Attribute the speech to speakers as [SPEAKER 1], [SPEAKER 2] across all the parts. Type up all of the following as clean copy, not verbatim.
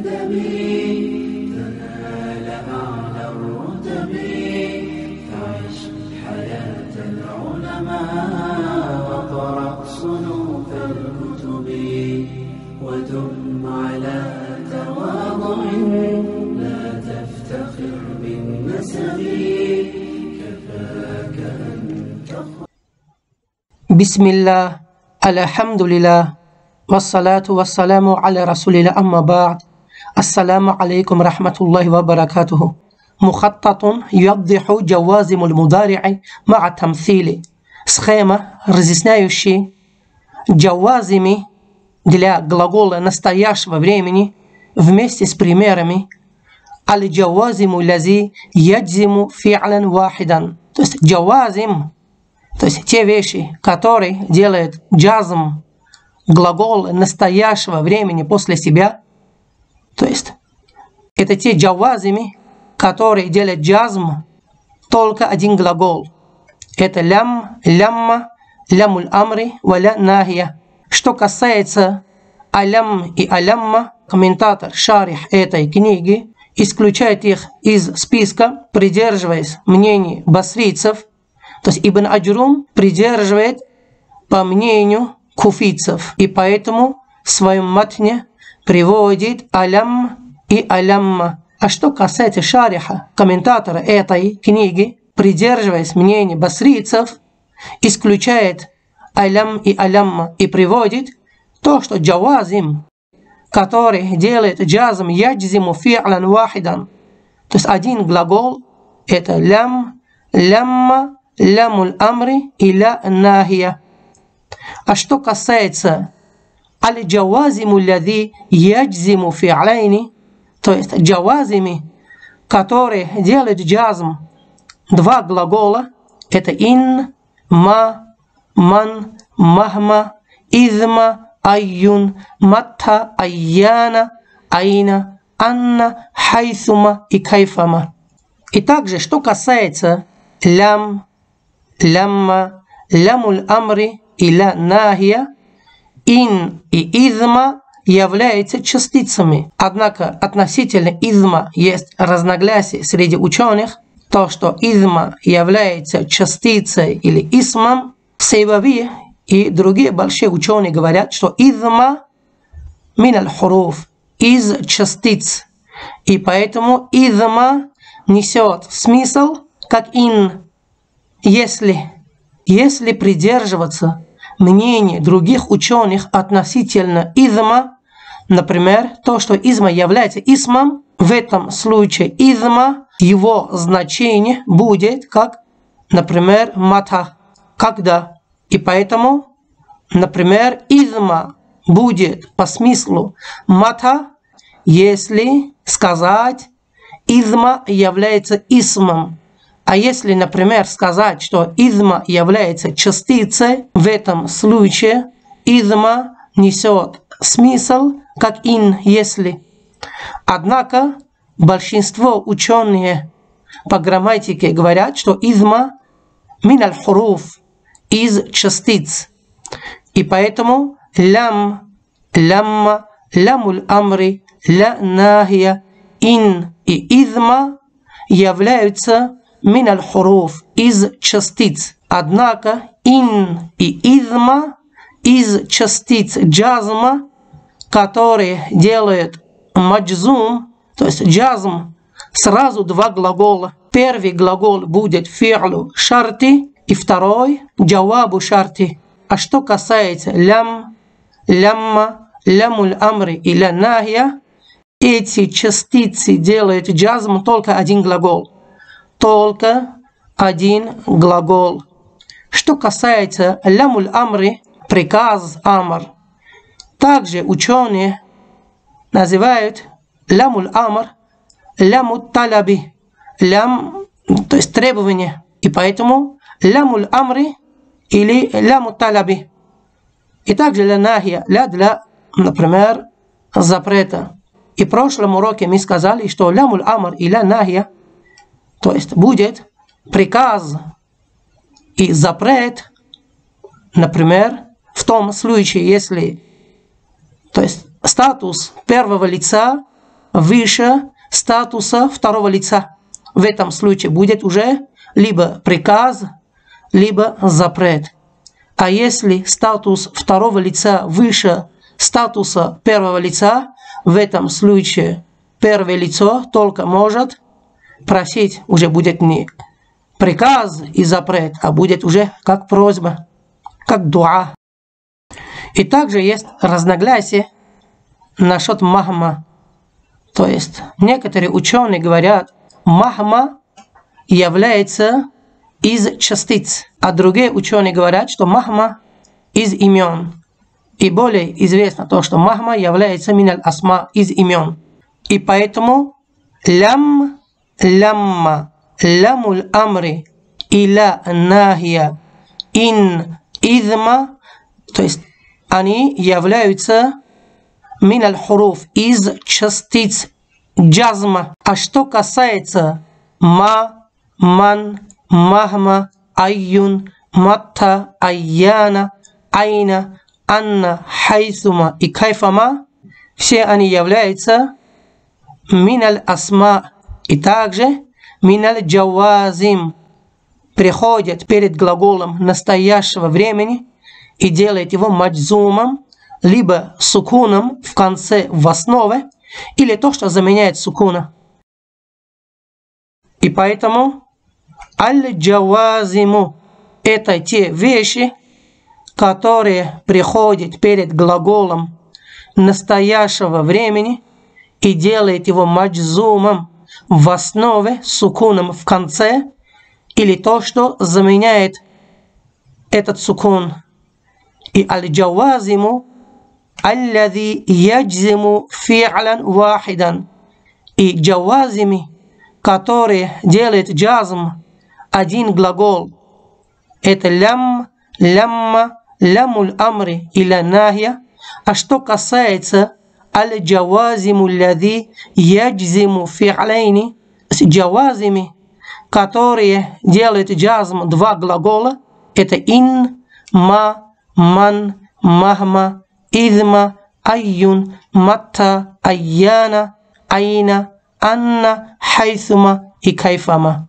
[SPEAKER 1] الأدب تنال أعلى الرتب فعش حياة العلماء وقرأ صنوف الكتب ودم على تواضع لا تفتخر بالنسب كفاك أن تخرج.
[SPEAKER 2] بسم الله الحمد لله والصلاة والسلام على رسول الله أما بعد. السلام عليكم ورحمة الله وبركاته. مخطط يوضح جوازم المضارع مع تمثيله. Схема, разъясняющая джавазими для глагола настоящего времени вместе с примерами. Аль-джавазиму лази яджзиму фи'лян вахидан. То есть джавазим, то есть те вещи, которые делают джазм глагол настоящего времени после себя. То есть это те джавазими, которые делают джазм только один глагол. Это лям, лямма, лямуль амри, валя нахия. Что касается алям и алямма, комментатор, шарих этой книги исключает их из списка, придерживаясь мнений басрийцев. То есть Ибн Аджрум придерживает по мнению куфийцев, и поэтому в своем матне приводит алям и алямма. А что касается шариха, комментатора этой книги, придерживаясь мнения басрийцев, исключает алям и алямма и приводит то, что джавазим, который делает джазм яджзиму фи'лян вахидан, то есть один глагол, это лям, лямма, лямуль амри и ля нахия. А что касается аль-джавазиму лади яджзиму фи'ляйни, то есть джавазими, которые делают джазм два глагола, это ин, ма, ман, махма, изма, айюн, матта, айяна, айна, анна, хайсума и кайфама. И также, что касается лям, лямма, лямуль амри и ля нахия, ин и изма являются частицами. Однако относительно изма есть разногласия среди ученых. То, что изма является частицей или исмом, Сейбави и другие большие ученые говорят, что изма мин аль-хуруф, из частиц. И поэтому изма несет смысл как ин. Если придерживаться мнения других ученых относительно изма, например, то, что изма является исмом, в этом случае изма, его значение будет как, например, мата, когда. И поэтому, например, изма будет по смыслу мата, если сказать изма является исмом. А если, например, сказать, что изма является частицей, в этом случае изма несет смысл как ин, если. Однако большинство ученых по грамматике говорят, что изма мин аль-хуруф, из частиц. И поэтому лям, лямма, лямуль амри, ля нахия, ин и изма являются мин аль-хуруф, из частиц. Однако ин и изма из частиц джазма, которые делают маджзум, то есть джазм, сразу два глагола. Первый глагол будет фи'лю шарти, и второй джавабу шарти. А что касается лям, лямма, лямуль амри и ля нахия, эти частицы делают джазм только один глагол. Только один глагол. Что касается лямуль амри, приказ амр, также ученые называют лямуль амр лямут талаби, лям, то есть требование. И поэтому лямуль амри или лямут талаби. И также ля нахия, ля для, например, запрета. И в прошлом уроке мы сказали, что лямуль амр и ля нахия, то есть будет приказ и запрет, например, в том случае, если, то есть статус первого лица выше статуса второго лица. В этом случае будет уже либо приказ, либо запрет. А если статус второго лица выше статуса первого лица, в этом случае первое лицо только может просить, уже будет не приказ и запрет, а будет уже как просьба, как дуа. И также есть разногласие насчет махма. То есть некоторые ученые говорят, махма является из частиц, а другие ученые говорят, что махма из имен. И более известно то, что махма является миналь асма, из имен. И поэтому лям, лямма, лямуль амри, иля нахия, ин, изма, то есть они являются миналь хуруф, из частиц джазма. А что касается ма, ман, махма, айюн, матта, айяна, айна, анна, хайсума и кайфама, все они являются миналь асма и также миналь джавазим, приходят перед глаголом настоящего времени и делают его маджзумом, либо сукуном в конце, в основе, или то, что заменяет сукуна. И поэтому аль-джавазиму – это те вещи, которые приходят перед глаголом настоящего времени и делают его маджзумом в основе, сукуном в конце, или то, что заменяет этот сукун. И аль-джавазиму аллади яджзиму фи'лян вахидан. И джавазими, которые делают джазм один глагол, это лям, лямма, лямуль амри иля нахия. А что касается аль-джавазиму аллади яджзиму фи'ляйни, джавазими, которые делают джазм два глагола, это ин, ма, ман, махма, изма, айюн, матта, айяна, айна, анна, хайсума и кайфама.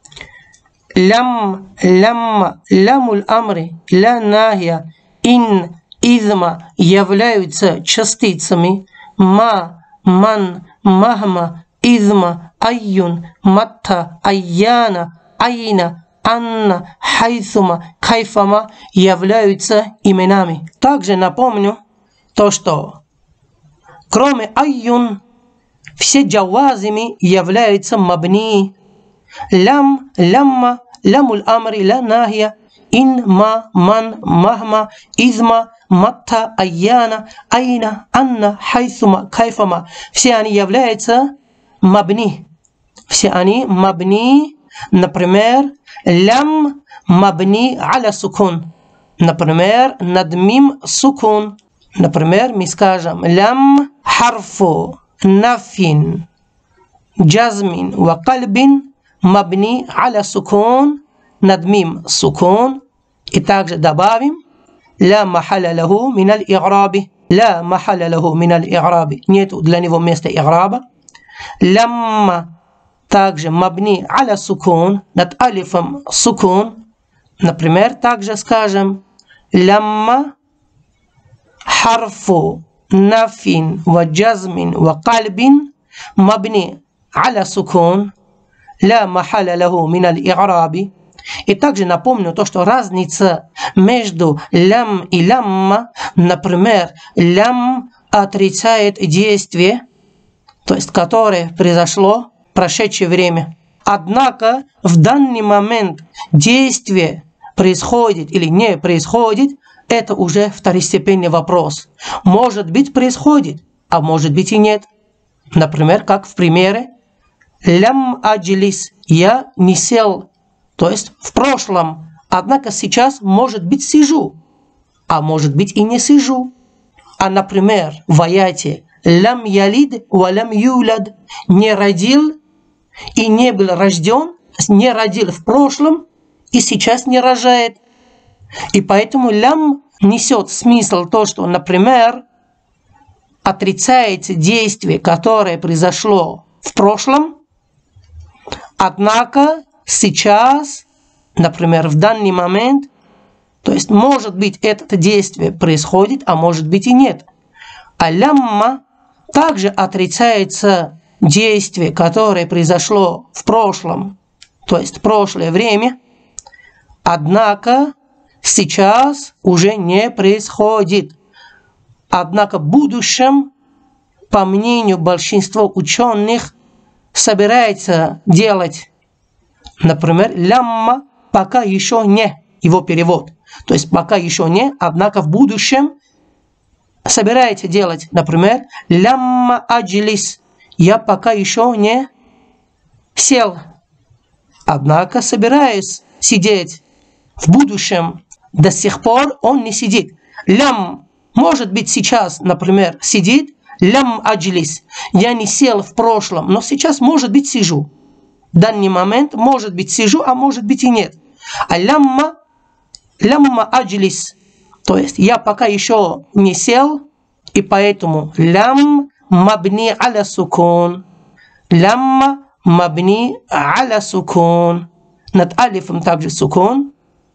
[SPEAKER 2] Лям, лямма, лямуль амри, ля нахия, ин, изма являются частицами ма, ман, махма, изма, айюн, матта, айяна, айна, анна, хайсума, кайфама являются именами. Также напомню то, что кроме айюн все джавазими являются мабни. Лям, лямма, лямуль амри, ля нахия, ин, ма, ман, махма, изма, матта, айяна, айна, анна, хайсума, кайфама. Все они являются мабни. Все они мабни. Например, лям мабни аля сукун. Например, надмим сукун. Например, мы скажем лям харфу нафин джазмин ва кальбин мабни аля сукун, надмим сукун. И также добавим ла махаля лаху миналь играби. Ла махаля лаху миналь играби. Нету для него места играба. Лямма также мабни аля сукун, над алифом сукун. Например, также скажем лямма харфу нафин ва джазмин ва кальбин мабни аля сукун, ла махаля лаху миналь играби. И также напомню то, что разница между лям и лямма, например, лям отрицает действие, то есть которое произошло в прошедшее время. Однако в данный момент действие происходит или не происходит, это уже второстепенный вопрос. Может быть происходит, а может быть и нет. Например, как в примере лям аджлис, я не сел, то есть в прошлом, однако сейчас, может быть, сижу, а может быть и не сижу. А, например, в аяте лям ялид ва лям юляд, не родил и не был рожден, не родил в прошлом и сейчас не рожает. И поэтому лям несет смысл то, что, например, отрицает действие, которое произошло в прошлом, однако сейчас, например, в данный момент, то есть может быть это действие происходит, а может быть и нет. А лямма также отрицается действие, которое произошло в прошлом, то есть прошлое время, однако сейчас уже не происходит. Однако в будущем, по мнению большинства ученых, собирается делать, например, лямма пока еще не, его перевод. То есть пока еще не, однако в будущем собирается делать, например, лямма аджлис, я пока еще не сел, однако собираюсь сидеть. В будущем до сих пор он не сидит. Лям может быть сейчас, например, сидит, лям аджлис, я не сел в прошлом, но сейчас может быть сижу. В данный момент может быть сижу, а может быть и нет. А лямма аджлис, то есть я пока еще не сел, и поэтому лям мабни аля сукун. Лямма мабни аля сукун. Над алифом также сукун.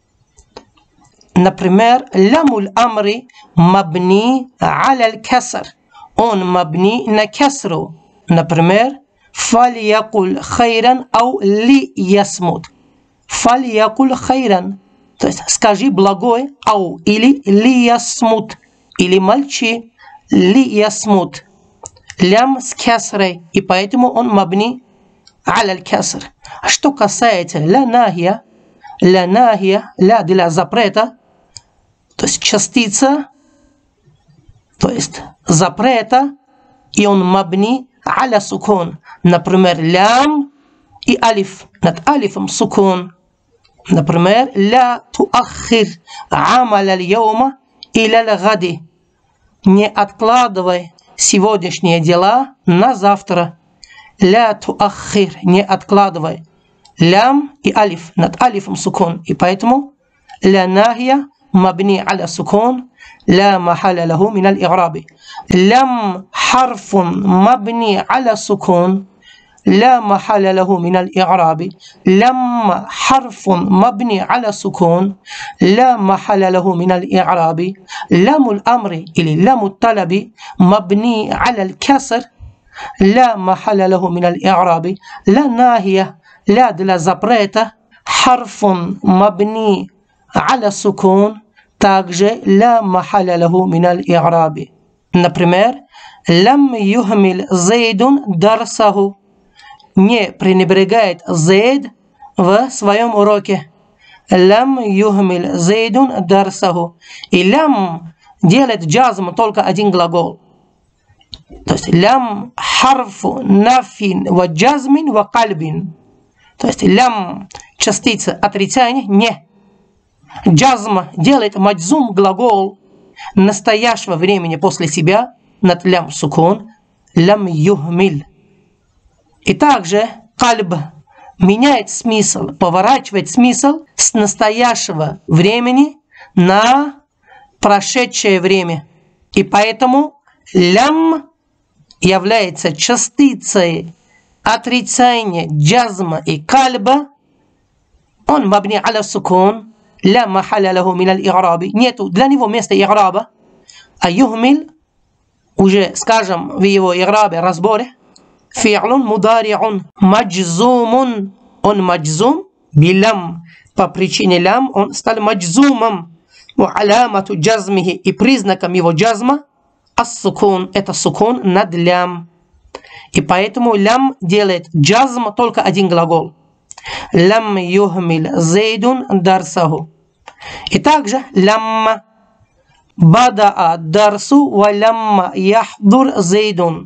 [SPEAKER 2] Например, лямуль амри мабни аля каср. Он мабни на касру. Например, фальякуль хайран ау ли ясмут. Фальякуль хайран. То есть скажи благое, ау или ли ясмут. Или молчи, ли ясмут. Лям с касрой. И поэтому он мабни аля каср. А что касается ля нахия, ля для запрета, то есть частица, то есть запрета, и он мабни аля сукун. Например, лям и алиф. Над алифом сукун. Например, ля туаххир амаль аль-яума иля л-гади. Не откладывай сегодняшние дела на завтра. Ля туаххир, не откладывай. Лям и алиф. Над алифом сукун. И поэтому ля нахия مبني على السكون لا محل له من الإعراب. لم حرف مبني على السكون لا محل له من الإعراب. لم حرف مبني على السكون لا محل له من الإعراب. لام الأمر إلى لام الطلب مبني على الكسر لا محل له من الإعراب. لا ناهية لا для запрета حرف مبني على السكون также لا محل له من الإعراب. Например, لم يهمل زيد درسه. Не пренебрегает Зейд в своем уроке. Лям юхмиль зейдун дарсаху. И лям делает джазм только один глагол. То есть лям харфу нафин ва джазмин ва кальбин. То есть лям частица отрицания не. Джазм делает маджзум глагол настоящего времени после себя над лям сукун. Лям юхмиль. И также кальб меняет смысл, поворачивает смысл с настоящего времени на прошедшее время. И поэтому лям является частицей отрицания джазма и кальба. Он мабни аля сукун, ля махаля лаху миналь и'раби. Нету для него места и'раба. А юхмиль, уже скажем в его и'рабе, разборе, فعل مضارع مجزوم. Он маджзум билям. По причине лям он стал маджзумом. Алямату джазмихи. И признаком его джазма ас-сукун. Это сукун над лям. И поэтому лям делает джазм только один глагол. Лям юхмиль зейдун дарсаху. И также лямма бадаа дарсу ва лямма яхдур зейдун.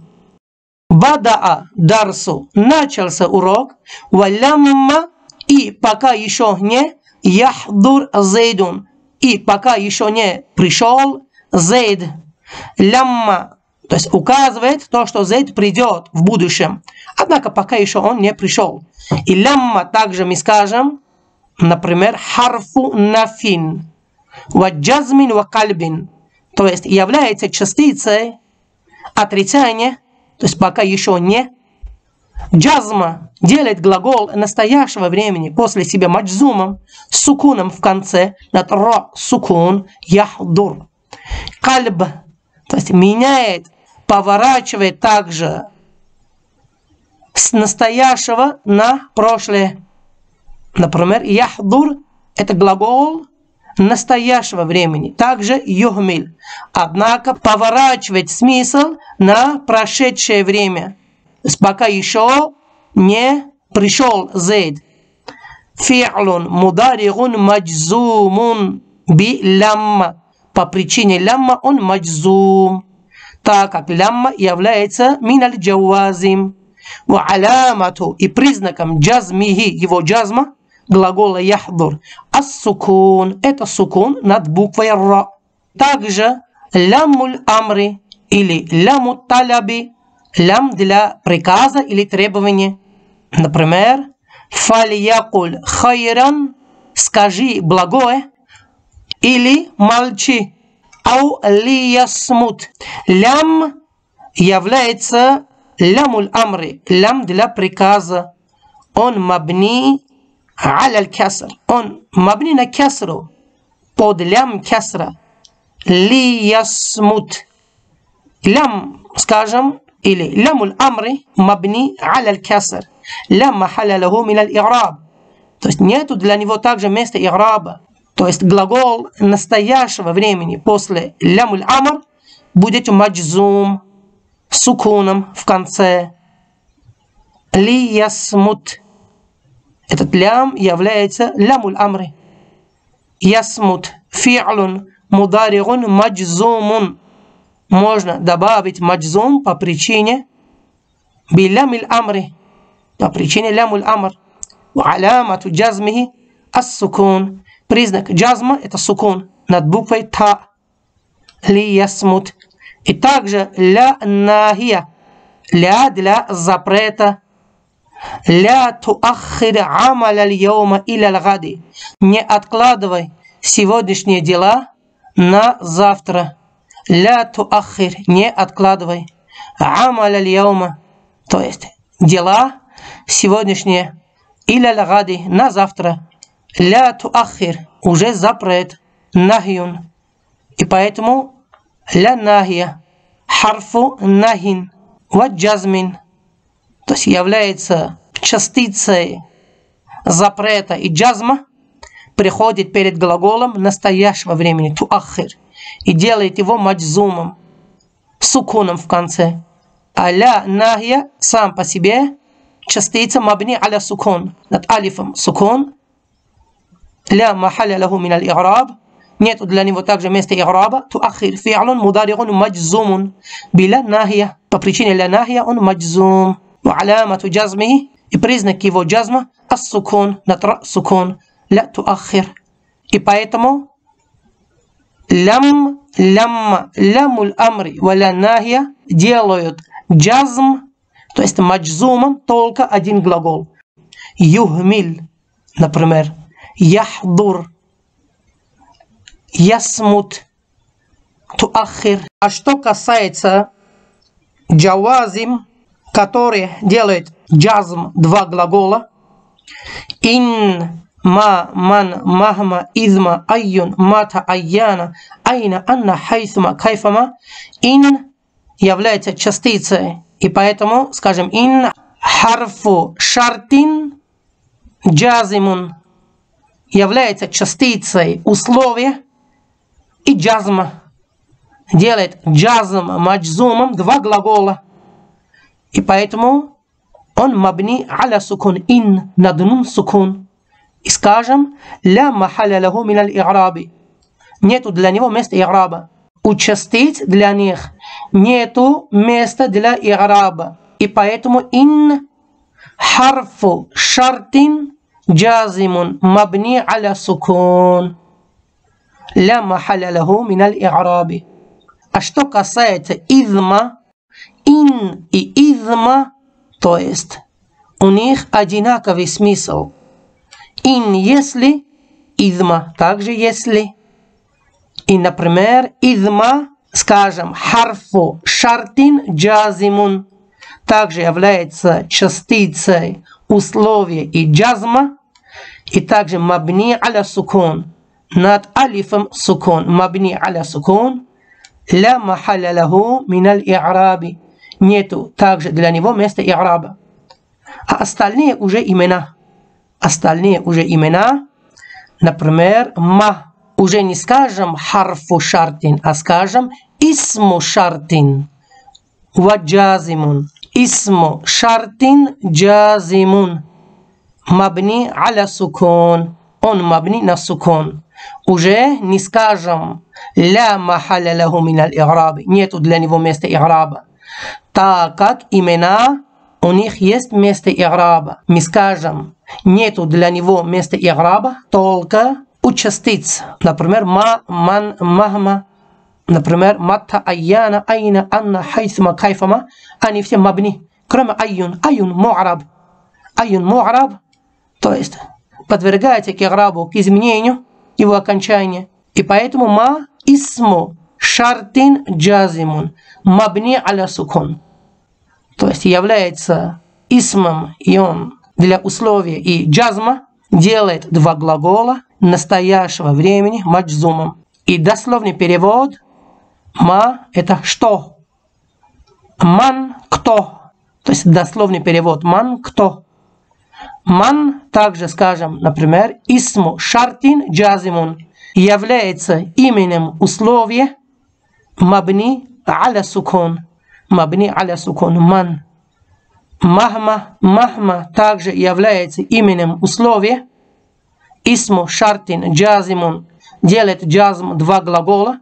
[SPEAKER 2] Бадаа дарсу, начался урок, валямма, и пока еще не, яхдур зейдун, и пока еще не пришел зейд. Лямма, то есть указывает то, что зейд придет в будущем, однако пока еще он не пришел. И лямма также мы скажем, например, харфу нафин, ва джазмин ва кальбин, то есть является частицей отрицание, то есть пока еще не. Джазма делает глагол настоящего времени после себя маджзумом с сукуном в конце, над ра сукун яхдур. Кальб, то есть меняет, поворачивает также с настоящего на прошлое. Например, яхдур – это глагол настоящего времени. Также юхмиль. Однако поворачивает смысл на прошедшее время. То есть пока еще не пришел зейд. Фи'лун мударигун маджзумун би лямма. По причине лямма он маджзум, так как лямма является миналь джавазим. Ва алямату, и признаком джазмихи, его джазма, глагола яхдур, ас-сукун, это сукун над буквой ра. Также ляммуль амри или лямут таляби, лям для приказа или требования. Например, фалиякуль хайран, скажи благое, или молчи. Ау лиясмут. Лям является лямуль амри, лям для приказа. Он мабни аля каср. Он мабни на касру, под лям касра. Лиясмут. Лям, скажем, или лямуль амри мабни аля каср. Лям махаля лаху миналь и'раб. То есть нету для него также места и'раба. То есть глагол настоящего времени после лямуль амр будет маджзум с сукуном в конце. Ли ясмут. Этот лям является лямуль амри. Ясмут. Фи'лун мударигун маджзумун. Можно добавить маджзум по причине билямиль амри. По причине лямуль амр. Ва алямату джазмихи ас-сукун. Признак джазма – это сукун над буквой та. Ли ясмут. И также ля нахия. Ля для запрета. Ля туаххир амаль аль-йома иля аль-гади. Не откладывай сегодняшние дела на завтра. Ля туаххир. Не откладывай. Амаль аль-йома. То есть дела сегодняшние иля аль-гади на завтра. Ля туаххир, уже запрет, нахиюн. И поэтому ля нахия, харфу нахин, ва джазмин, то есть является частицей запрета и джазма, приходит перед глаголом настоящего времени, туаххир, и делает его маджзумом, сукуном в конце. А ля нахия сам по себе частица мабни аля сукун, над алифом сукун. لا محل له من الإعراب. Нет для него также места إعرابа. تؤخر فعل مضارع مجزوم بلا ناهية. По причине لا ناهية он مجزوم. وعلامة جزمه и признак его джазма السكون نطرأ سكون لا تؤخر. И поэтому لم الأمر ولا ناهية делают джазм, то есть маджзумом только один глагол. Юхмиль, например. Яхдур, ясмут, туаххир. А что касается джавазим, который делает джазм два глагола, ин, ма, ман, махма, изма, айюн, мата, айяна, айна, анна, хайсма, кайфама, ин является частицей, и поэтому, скажем, ин, харфу, шартин, джазимун, является частицей условия, и джазма делает джазм маджзумом два глагола, и поэтому он мабни аля сукун, ин над нун сукун. И скажем, ля махаля лаху мин аль-и'раби, нету для него места и'раба. У частиц для них нету места для и'раба, и поэтому ин харфу шартин جازم مبني على سكون لا محل له من الإعراب. А что касается изма, ин и изма, то есть у них одинаковый смысл. Ин если, изма также если. И, например, изма скажем, харфу шартин джазимун также является частицей условия и джазма, и также мабни аля сукун над алифом сукун. Мабни аля сукун ля махаля лаху миналь и'раби. Нету также для него места и'раба. А остальные уже имена. Остальные уже имена, например, ма. Уже не скажем харфу шартин, а скажем исму шартин ва джазимун. Исму шартин джазимун. Мабни аля сукун. Он мабни на сукун. Уже не скажем ля махаля лаху миналь и'раби. Нету для него места и'раба. Так как имена у них есть место и'раба. Мы скажем, нету для него места и'раба только у частиц. Например, ма, ман, махма. Например, матта, айяна, айна, анна, хайсма, кайфама. Они все мабни. Кроме айюн. Айюн му'раб. Айюн му'раб. То есть подвергается к и'рабу, к изменению его окончания. И поэтому ма исму шартин джазимун. Мабни аля сукун. То есть является исмом, и он для условия и джазма делает два глагола настоящего времени маджзумом. И дословный перевод ма это что? Ман кто? То есть дословный перевод ман кто? Ман также скажем, например, исму шартин джазимун является именем условия мабни аля сукун. Мабни аля сукун ман. Махма также является именем условия. Исму шартин джазимун делает джазм два глагола.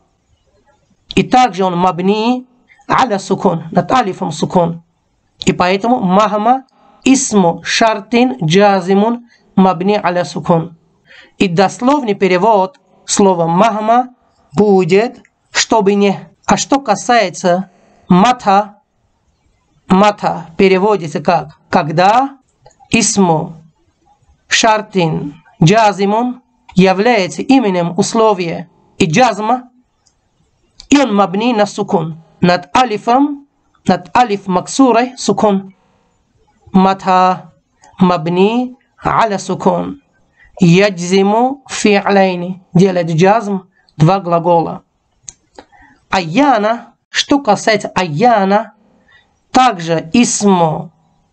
[SPEAKER 2] И также он мабни аля сукун, над алифом сукун. И поэтому махма исму шартин джазимун мабни аля сукун. И дословный перевод слова махма будет чтобы не. А что касается мата, мата переводится как когда исму шартин джазимун является именем условия и джазма, и он мабни на сукун. Над алиф максурой сукун. Мата мабни аля сукун. Яджзиму фи'лайни делает джазм два глагола. Айяна, что касается айяна, также исму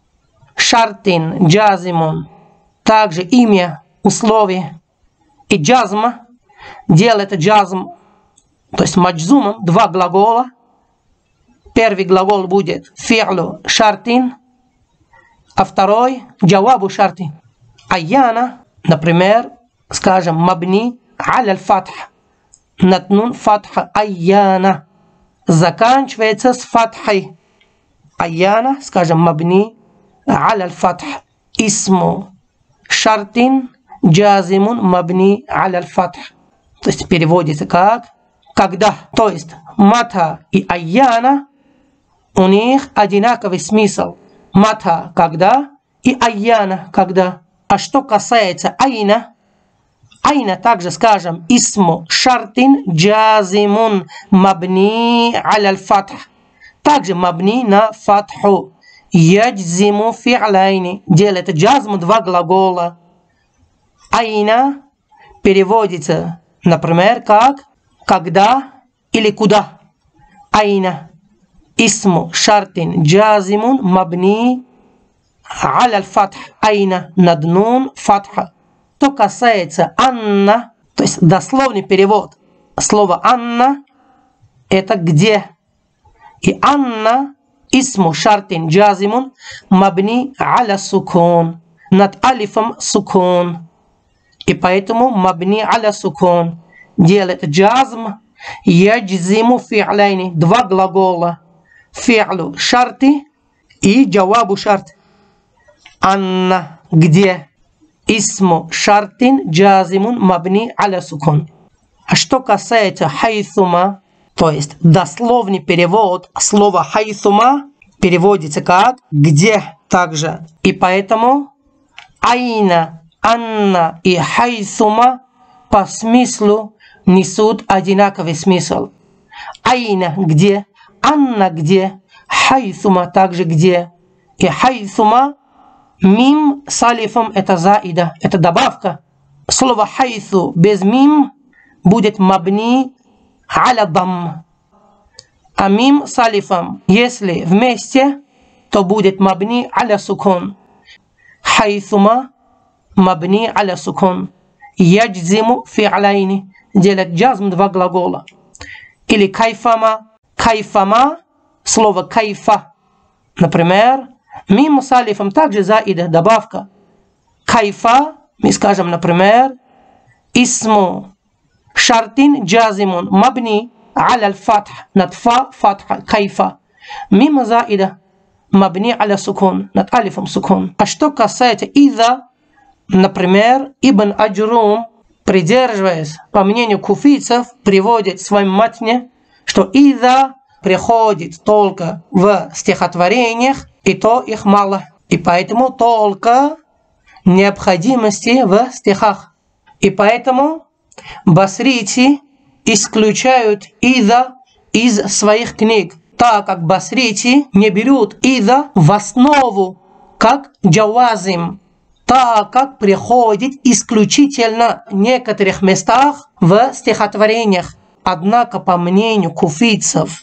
[SPEAKER 2] шартин джазимун, также имя, условие и джазма делает джазм, то есть маджзумом, два глагола. Первый глагол будет фи'лу шартин, а второй джавабу шартин. Айяна, например, скажем, мабни аля аль-фатх. Над нун фатха айяна. Заканчивается с фатхой. Айяна, скажем, мабни аля аль-фатх. Исму шартин джазимун мабни аля аль-фатх. То есть переводится как когда. То есть мата и айяна у них одинаковый смысл. Мата когда и айяна когда. А что касается айна, айна также скажем исму шартин джазимун мабни аля аль-фатх. Также мабни на фатху. Яджзиму фи'лайни делает джазм два глагола. Айна переводится, например, как когда или куда. Айна исму шартин джазимун мабни аля аль-фатх. Айна над нун фатха. Что касается анна, то есть дословный перевод слова анна это где. И анна исму шартин джазимун мабни аля сукун. Над алифом сукун. И поэтому мабни аля сукун делает джазм. Яджзиму фи'лайни два глагола. Фи'лу шарти и джавабу шарти. Анна где. Исму шартин джазимун мабни аля сукун. А что касается хайсума, то есть дословный перевод слова хайсума переводится как где также. И поэтому айна, анна и хайсума по смыслу несут одинаковый смысл. Айна где, анна где, хайсума также где. И хайсума мим с алифом это заида, это добавка. Слово хайсу без мим будет мабни аля дам. А мим с алифом, если вместе, то будет мабни аля сукун. Хайсума мабни аля сукун. Яджзиму фи'ляйни. Делать джазм два глагола. Или кайфама. Кайфама, слово кайфа. Например, мим с алифом также заида, добавка. Кайфа, мы скажем, например, исму шартин джазимун мабни аля аль-фатх. Над фа фатха. Кайфа. Мим заида мабни аля сукун. Над алифом сукун. А что касается иза, например, Ибн Аджрум, придерживаясь, по мнению куфийцев, приводит в своем матне, что иза приходит только в стихотворениях, и то их мало. И поэтому только необходимости в стихах. И поэтому басрити исключают иза из своих книг, так как басрити не берут иза в основу, как джавазим, так как приходит исключительно в некоторых местах в стихотворениях. Однако, по мнению куфийцев,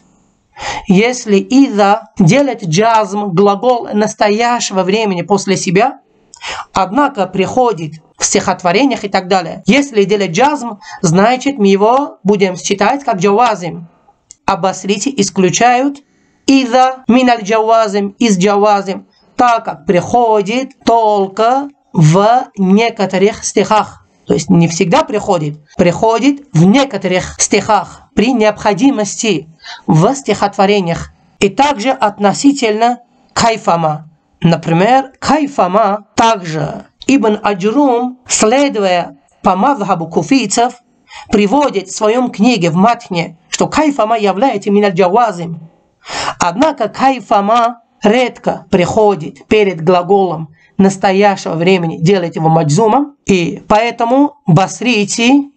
[SPEAKER 2] если иза делает джазм, глагол настоящего времени после себя, однако приходит в стихотворениях и так далее, если делать джазм, значит мы его будем считать как джавазим. А басрити исключают иза миналь джавазим из джавазим, так как приходит только в некоторых стихах. То есть не всегда приходит. Приходит в некоторых стихах при необходимости в стихотворениях. И также относительно кайфама. Например, кайфама также Ибн Аджрум, следуя по мазхабу куфийцев, приводит в своем книге в матне, что кайфама является миналь джавазим. Однако кайфама редко приходит перед глаголом настоящего времени, делать его маджзумом, и поэтому басрити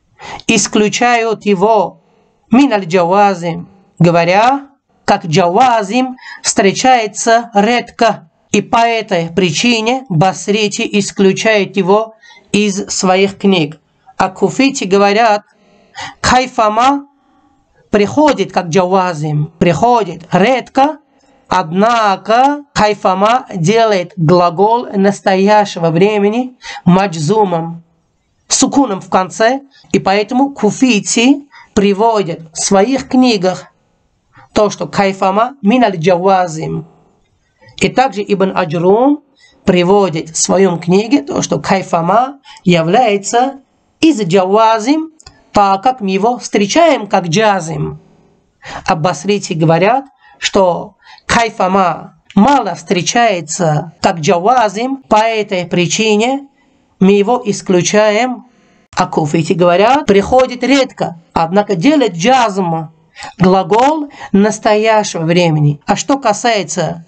[SPEAKER 2] исключают его миналь джавазим, говоря, как джавазим встречается редко, и по этой причине басрити исключают его из своих книг. А куфийцы говорят, кайфама приходит как джавазим, приходит редко, однако кайфама делает глагол настоящего времени маджзумом, сукуном в конце, и поэтому куфийцы приводят в своих книгах то, что кайфама миналь джавазим. И также Ибн Аджрум приводит в своем книге то, что кайфама является из джавазим, так как мы его встречаем как джазим. А басрити говорят, что кайфама мало встречается как джавазим, по этой причине мы его исключаем. А куфийцы говорят, приходит редко, однако делает джазм, глагол настоящего времени. А что касается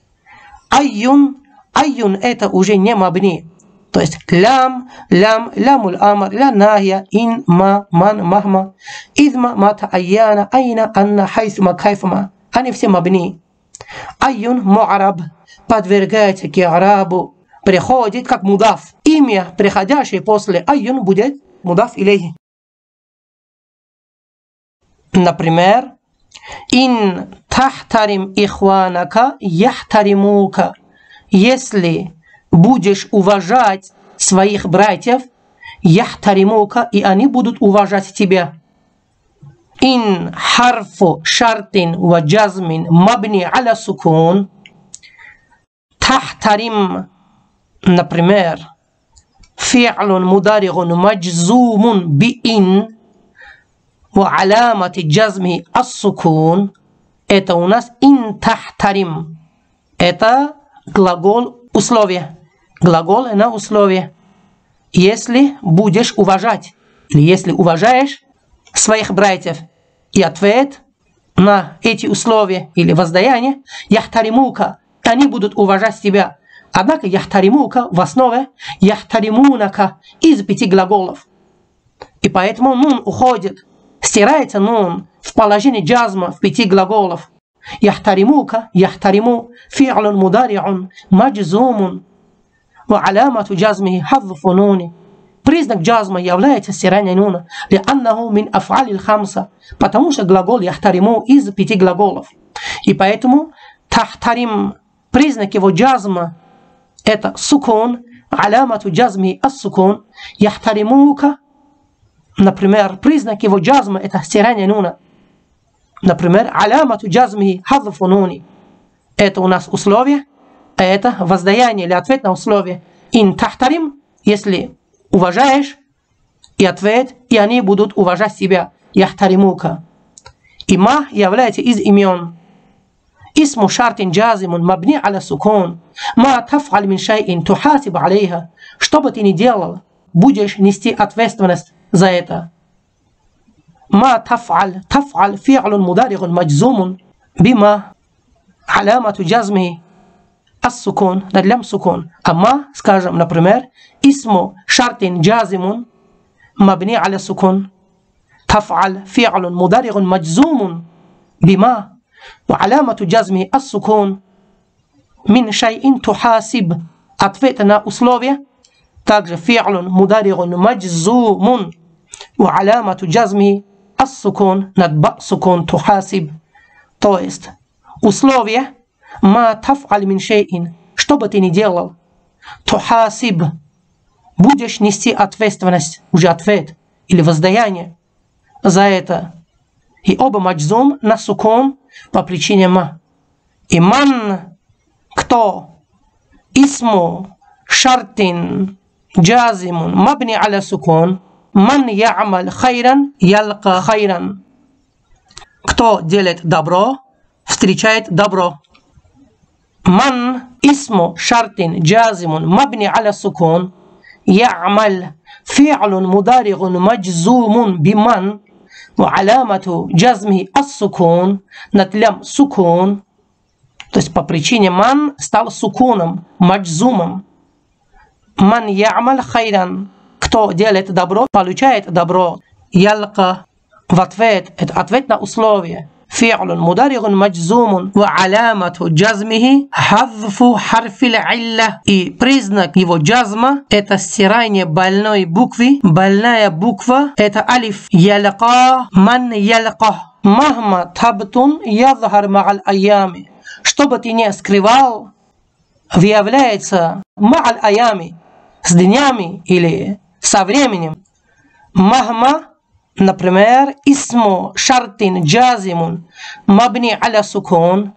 [SPEAKER 2] айюн, айюн это уже не мабни. То есть лям, лямуль амар, ля нахья, ин, ма, ман, махма, изма, мата, айяна, айна, анна, хайсума, кайфама. Они все мабни. Айюн му'араб подвергается ки'арабу, приходит как мудаф. Имя, приходящее после айюн, будет мудаф илейхи. Например, ин тахтарим ихванака яхтаримука. Если будешь уважать своих братьев, яхтаримука, и они будут уважать тебя. Ин харфу шартин ва джазмин мабни аля сукун. Тахтарим, например, фи'лун мударигун маджзумун би ин ва алямати джазми ас-сукун. Это у нас ин тахтарим. Это глагол условия. Глагол на условие. Если будешь уважать, или если уважаешь своих братьев, и ответ на эти условия или воздаяние, яхтаримука, они будут уважать тебя. Однако яхтаримука в основе яхтаримунака из 5 глаголов. И поэтому нун уходит с стирается нун в положении джазма в 5 глаголов. Яхтаримука, яхтариму, фи'лун мудари'ун, маджзумун, ва алямату джазмихи хазфу нуни. Признак джазма является стирание нуна, ли'аннаху мин аф'алил хамса, потому что глагол яхтариму из 5 глаголов. И поэтому тахтарим, признак его джазма, это сукун, алямату джазми ас-сукун, яхтаримука. Например, признак его джазма это стирание нуна. Например, алямату джазми хазфу нуни. Это у нас условие, а это воздаяние или ответ на условие. Ин тахтарим, если уважаешь, и ответ, и они будут уважать себя. Яхтаримука. И ма является из имен. اسم شرط جازم مبني على السكون ما تفعل من شيء تحاسب عليها. Что бы ты ни делал, будешь нести ответственность за это. ما تفعل فعل مضارع مجزوم بما علامة جزمه السكون لم سكون. أما скажем, например, اسم شرط جازم مبني على السكون تفعل فعل مضارع مجزوم بما وعلامة جزمه السكون من شيء تحاسب. Ответ на условие. Также فعل مضارع مجزوم وعلامة جزمه السكون надба سكون تحاسب. То есть условие ما تفعل من شيء, что бы ты ни делал, تحاسب, будешь нести ответственность, уже ответ или воздаяние за это. И оба маджзум на сукун по причине ма. И ман, кто, исму шартин джазимун мабни аля сукун, ман я'маль хайран ялка хайран. Кто делает добро, встречает добро. Ман исму шартин джазимун мабни аля сукун, я'маль фи'лун мударигун маджзумун биман. وعلامة جزمه السكون надлям сукун, то есть по причине ман стал сукуном, маджзумом. Ман я'маль хайран, кто делает добро, получает добро. Ялка в ответ, это ответ на условие. فعل مضارع مجزوم وعلامة جزمه حذف حرف العلة. И признак его джазма это стирание больной буквы. Больная буква это алиф. ялка, ман ялка. Махма табтун язхар ма'аль айями. Что бы ты не скрывал, выявляется ма'аль айями, с днями или со временем. Махма, например, исму шартин джазимун мабни аля сукун,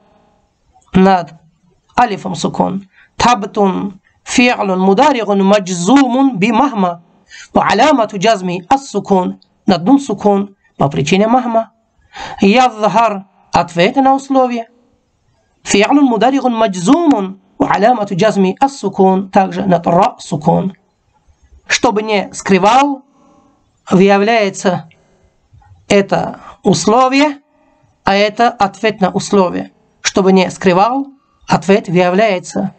[SPEAKER 2] над алифом сукун. Табтун фи'лун мударигун маджзумун би махма. Ва алямату джазми ас-сукун, над нун сукун по причине махма. Язхар, ответ на условие. Фи'лун мударигун маджзумун ва алямату джазми ас-сукун, также над ра сукун. Чтобы не скрывал, выявляется это условие, а это ответ на условие. Чтобы не скрывал, ответ выявляется.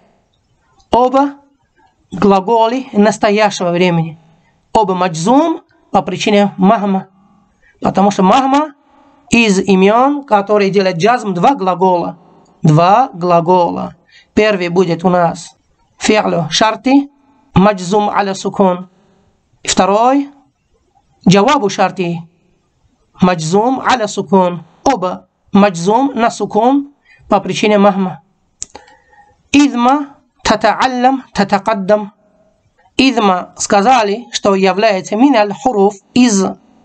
[SPEAKER 2] Оба глаголы настоящего времени. Оба маджзум по причине махма. Потому что махма из имен, которые делают джазм, два глагола. Два глагола. Первый будет у нас фи'лю шарти, маджзум аля сукун. Второй джавабу шарти, маджзум аля сукун. Оба маджзум на сукун по причине махма. Идма татааллам татакаддам. Идма сказали, что является миналь хуруф из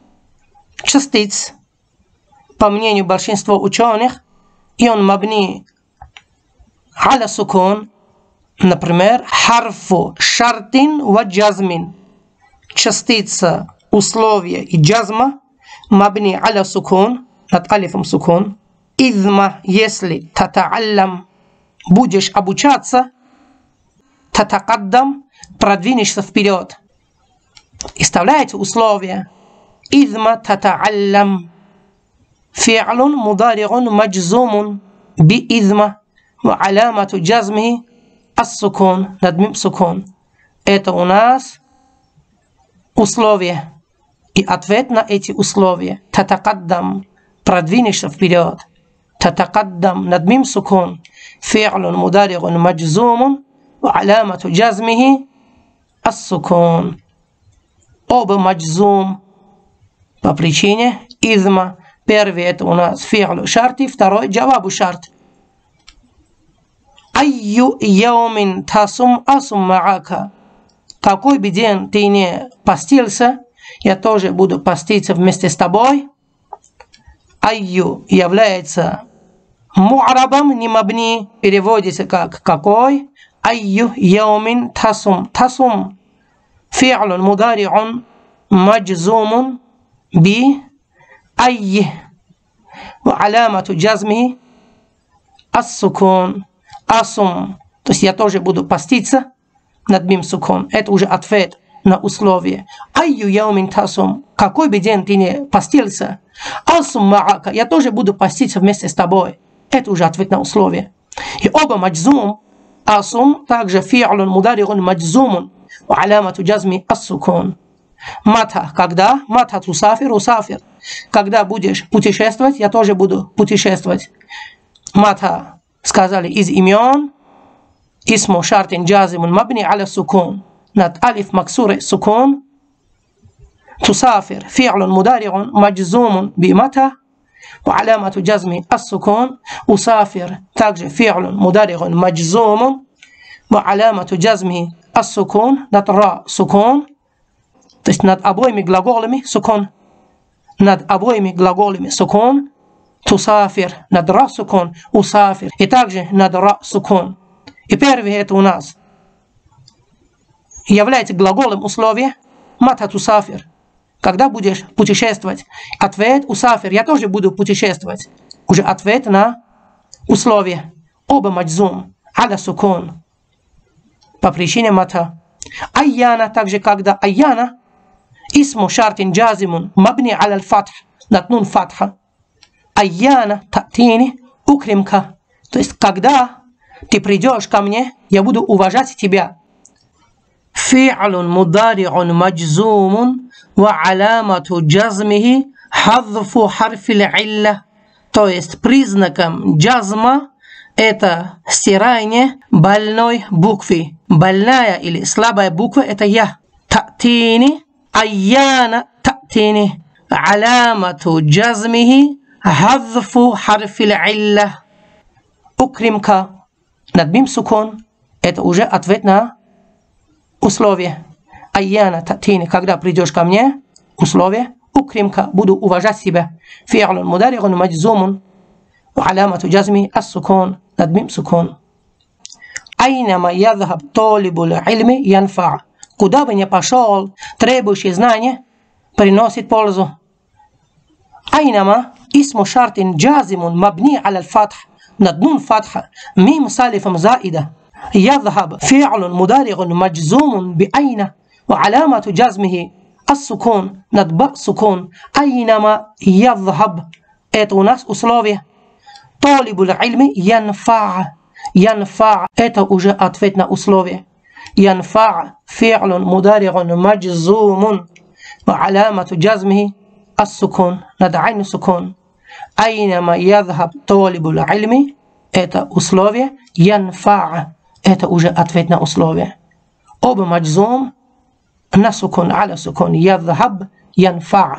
[SPEAKER 2] частиц, по мнению большинства ученых, и он мабни аля сукун. Например, харфу шартин ва джазмин. Частица условия и джазма мабни аля сукун, над алифом сукун. Идма, если татааллам, будешь обучаться, татакаддам, продвинешься вперед. И вставляете условия. Идма татааллам фи'лун мударигун маджзумун би идма ва алямату джазмихи ас-сукун, над мим сукун. Это у нас условие. И ответ на эти условия. Татакаддам. Продвинешься вперед. Татакаддам. Над мим сукун. Фи'лун мударигун маджзумун. Ва алямату джазмихи ас-сукун. Оба маджзум по причине изма. Первый это у нас фи'лу шарти, второй джавабу шарт. Айю яумин тасум асум маака. Какой бы день ты не постился, я тоже буду поститься вместе с тобой. Айю является му'рабам, не мабни, переводится как какой. Айю яумин тасум. Тасум фи'лун мудари'ун маджзумун би айи. Ва алямату джазми ас-сукун. Асум. То есть я тоже буду поститься над мим сукун. Это уже ответ на условие. Айю яумин тасум. Какой бы день ты не постился. Асум маака. Я тоже буду поститься вместе с тобой. Это уже ответ на условие. И оба маджзум. Асум также фи'лун мударигун маджзумун. Ва алямату джазми ас-сукун. Мата. Когда? Мата тусафир усафир. Когда будешь путешествовать, я тоже буду путешествовать. Мата. Сказали из имен. Исму шартин джазимун мабни аля сукун. Над алиф максуры сукун. Тусафир фи'лун мударигун маджзумун би мата. Ва алямату джазми ас-сукун. Усафир также фи'лун мударигун маджзумун. Ва алямату джазми ас-сукун. Над ра сукун. То есть над обоими глаголами сукун. Над обоими глаголами сукун. Тусафир над ра сукун. Усафир. И также над ра сукун. И первый это у нас является глаголом условия. Мата тусафир. Когда будешь путешествовать. Ответ усафир. Я тоже буду путешествовать. Уже ответ на условие. Оба маджзум. Аля сукун. По причине мата. Айяна. Также когда айяна. Исму шартин джазимун. Мабни аля фатх. Над нун фатха. Айяна татини укримка. То есть, когда ты придешь ко мне, я буду уважать тебя. Фи'лун мудари'ун маджзумун ва алямату джазмихи хазфу харфил илля. То есть, признаком джазма это стирание больной буквы. Больная или слабая буква это я. Татини. Айяна татини. Алямату джазмихи хазфу харфил илля. Укримка. Над мим сукун. Это уже ответ на условие. Айяна татини. Когда придешь ко мне. Условие. Укримка. Буду уважать себя. Фи'лун мударигун маджзумун. Ва алямату джазми ас-сукун. Над мим сукун. Айнама ядхаб толибул ильми янфа. Куда бы ни пошел, требующий знания приносит пользу. Айнама اسم شرط جازم مبني على الفتح نад نون فتحة ميم صالف زائدة. يذهب فعل مضارع مجزوم بأين وعلامة جزمه السكون над باء سكون. أينما يذهب. Это у нас условие. طالب العلم ينفع. ينفع. Это уже ответ на условие. ينفع فعل مضارع مجزوم وعلامة جزمه السكون над عين سكون. أينما يذهب طالب العلم. Это условие. ينفع. Это уже ответ на условие. Оба маджзум на сукун, аля сукун. يذهب ينفع.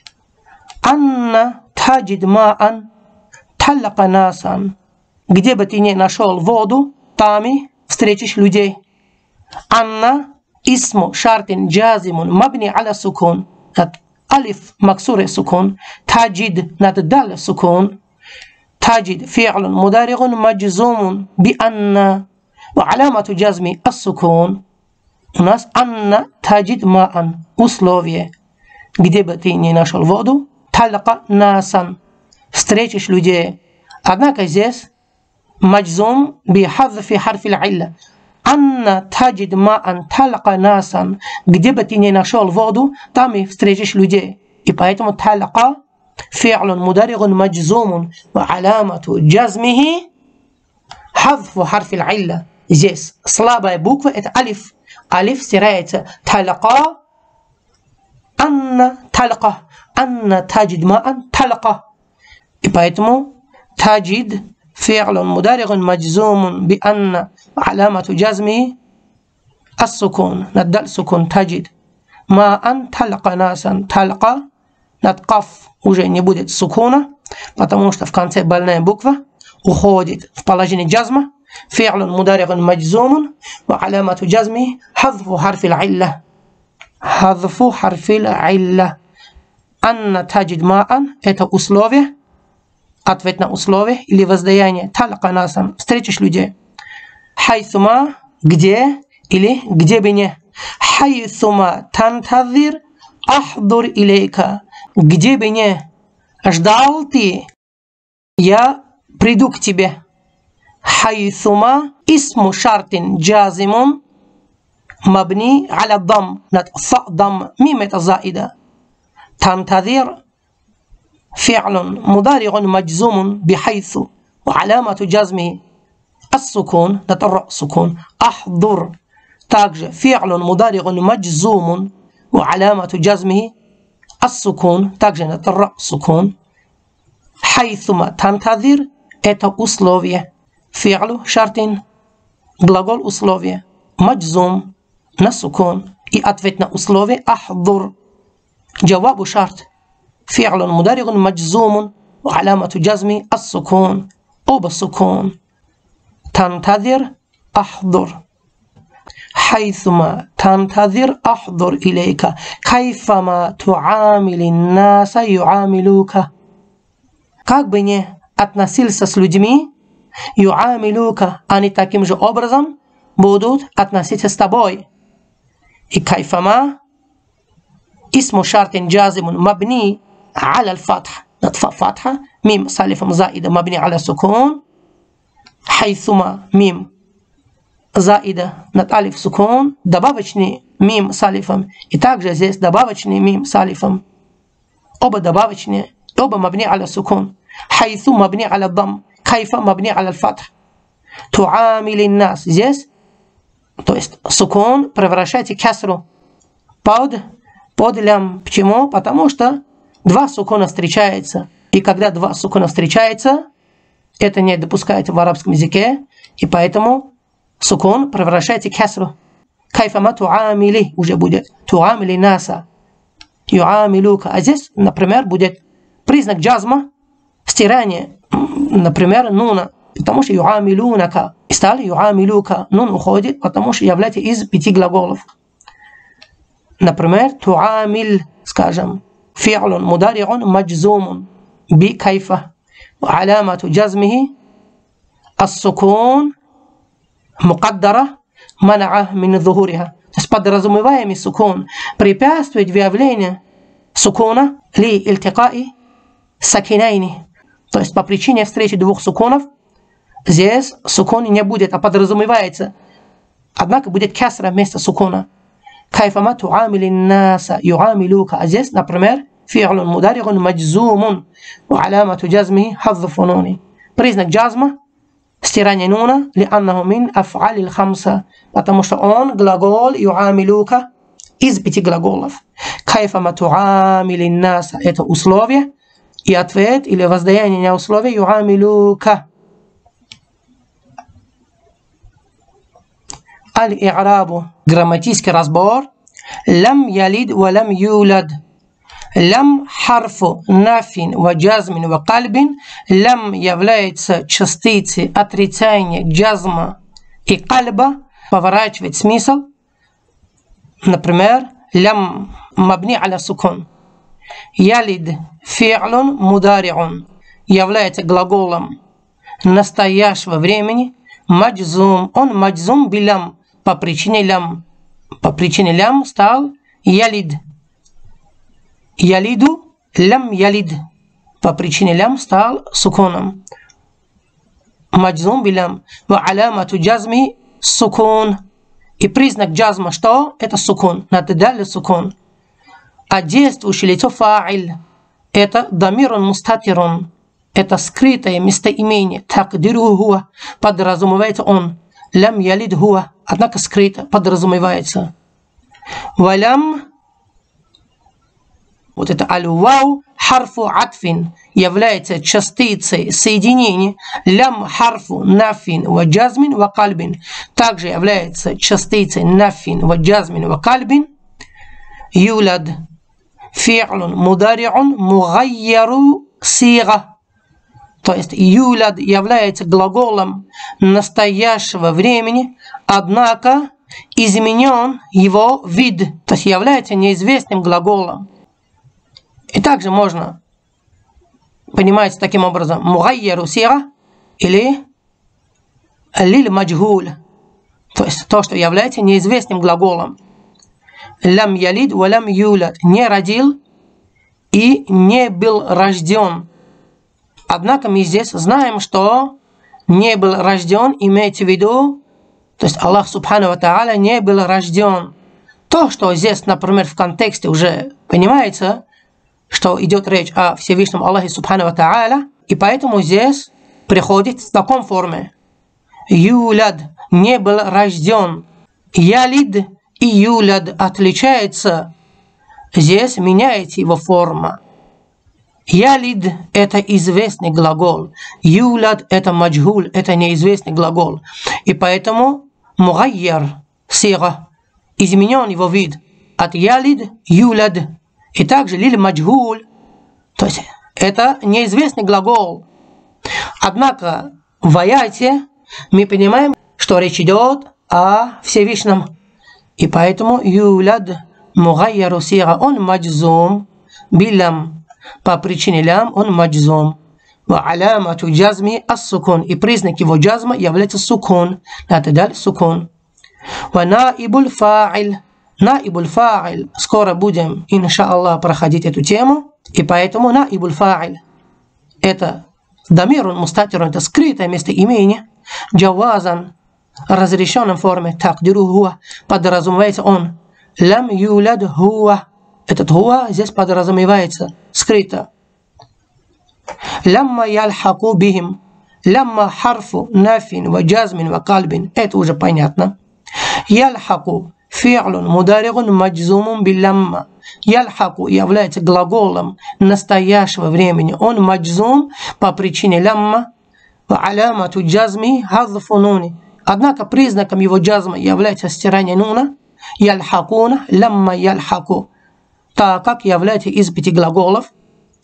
[SPEAKER 2] Анна таджид маан талака насан. Где бы ты не нашел воду, там и встретишь людей. Анна اسم شرط جازم مبني على سكون. ألف مكسور سكون. تجد ندال سكون. تجد فعل مضارع مجزوم بأن وعلامة جزم السكون. У нас Анна таджид маан. Условие. Где бы ты не нашел воду, талака насан. Встретишь людей. Однако здесь маджзум би хазфи харфил илля. Анна таджид маан талака насан. Где бы ты не нашел воду, там и встретишь людей. И поэтому талака фи'лун мударигун маджзумун ва алямату джазмихи хазфу харфил илля. Здесь слабая буква это алиф. Алиф стирается. Талака анна талка. Анна таджид маан талка. И поэтому таджид фи'лун мударигун маджзумун би анна алямату джазми ас-сукун. Наддаль сукун таджид. Маан талка насан. Талка над каф уже не будет сукуна, потому что в конце больная буква уходит в положение джазма. فعل مضارع مجزوم وعلامة جزمه حذف حرف العلة. حذف حرف العلة. أن تجد ماء это условие, ответное условие или воздаяние. Талка насам, встретишь людей. Хайсума, где или где бы не. Хайсума тантазир ахдур илейка. Где бы не ждал ты, я приду к тебе. حيثما اسم شرط جازم مبني على الضم. ضم ميم زائدة. تنتظر فعل مضارع مجزوم بحيث وعلامة جزمه السكون. نترى سكون. أحضر также فعل مضارع مجزوم وعلامة جزمه السكون. также نترى سكون. حيثما تنتظر это условие. فعل شرط глагол условие. Маджзум на сукун. И ответное условие أحضر جواب شرط. فعل مضارع مجزوم وعلامة جزمه السكون. أو بالسكون. تنتظر أحضر. حيثما تنتظر أحضر إليك. كيفما تعامل الناس يعاملوك. Как бы ни относился с людьми, юамилука, они таким же образом будут относиться с тобой. И кайфама اسم شرط جازم مبني على الفتح. نطفى فتحة ميم صالف زائدة مبني على سكون. حيثما ميم زائدة над алиф сукун. Добавочный мим с алифом. И также здесь добавочный мим с алифом. Оба добавочные. оба мабни аля сукун. Хайсу мабни аля дам. Кайфа мабни аля фатх. Туамилин нас. Здесь, то есть сукун превращайте кясру под лям. Почему? Потому что два сукуна встречаются. И когда два сукуна встречаются, это не допускается в арабском языке. И поэтому сукун превращайте кясру. Кайфама туамили уже будет. Туамили наса. Юамилука. А здесь, например, будет признак джазма, стирание, например, нуна. Потому что юамилунака. И стали юамилука. Нун уходит, потому что является из 5 глаголов. Например, туамил, скажем, фи'лун мудари'ун маджзумун би кайфа. Алямату джазмихи ас-сукун мукаддара мана'а мин зухуриха. То есть подразумеваемый сукун препятствует выявлению сукуна ли ильтикаи сакинайни. То есть по причине встречи двух сукунов здесь сукун не будет, а подразумевается. Однако будет кясра вместо сукуна. Кайфама туамилин наса юамилука. А здесь, например, фи'лун мудари'ун маджзумун ва алямату джазмихи хазфу нуни. Признак джазма стирание нуна ли'аннаху мин аф'алил хамса. Потому что он глагол юамилука из 5 глаголов. Кайфама туамилин наса. Это условие. И ответ или воздаяние на условие юамилука. Аль-и'рабу. Грамматический разбор. Лам ялид ва лам юлад. Лам харфу нафин ва джазмин ва кальбин. Лам является частицей отрицания джазма и кальба. Поворачивает смысл. Например, лам мабни аля сукун. Ялид фи'лун мудари'ун является глаголом настоящего времени. Маджзум. Он маджзум билям. По причине лям. По причине лям стал ялид. Ялиду лям ялид. По причине лям стал сукуном. Маджзум билям. Ва алямату джазми сукун. И признак джазма что? Это сукун. Надо сукун. А действующее лицо фа'иль. Это дамирун мустатирун. Это скрытое местоимение. Такдиру хуа. Подразумевается он. Лям ялид хуа. Однако скрыто подразумевается. Валям вот это аль-вау харфу атфин является частицей соединения, лям харфу нафин ва джазмин ва кальбин также является частицей нафин ва джазмин ва кальбин, юлад фи'лун мудари'ун мугайяру сига, то есть юлад является глаголом настоящего времени, однако изменен его вид, то есть является неизвестным глаголом. И также можно понимать таким образом мугайяру сига или лиль маджгуль, то есть то, что является неизвестным глаголом. Лям ялид ва лям юлад, не родил и не был рожден. Однако мы здесь знаем, что не был рожден имеется в виду, то есть Аллах Субхану ва Тааля не был рожден. То, что здесь, например, в контексте уже понимается, что идет речь о Всевышнем Аллахе Субхану ва Тааля, и поэтому здесь приходит в таком форме. Юляд не был рожден. Ялид и юляд отличается. Здесь меняется его форма. Ялид – это известный глагол. Юляд – это маджгуль, это неизвестный глагол. И поэтому мугайяр сига, изменен его вид. От ялид – юляд. И также лиль маджгуль, то есть это неизвестный глагол. Однако в аяте мы понимаем, что речь идет о Всевышнем. И поэтому юляд мугайяру сига, он маджзум билям. По причине лям он маджзум. Ва алямату джазми ас-сукун. И признак его джазма является сукун. Это даль сукун. Ва наибуль фа'иль. Наибуль фа'иль. Скоро будем, иншааллах, проходить эту тему. И поэтому наибуль фа'иль. Это дамирун мустатирун. Это скрытое местоимение. Джавазан. Разрешенном форме. Такдиру хуа. Подразумевается он. Лям юляд хуа. Этот хуа здесь подразумевается скрыто. Лямма ялхаку бихим. Лямма харфу нафин ва джазмин ва кальбин. Это уже понятно. Ялхаку фи'лун мударигун маджзумун билямма. Ялхаку является глаголом настоящего времени. Он маджзум по причине лямма. Ва алямату джазми хазфу нуни. Однако признаком его джазма является стирание нуна. Ялхакуна лямма ялхаку. Так как является из 5 глаголов.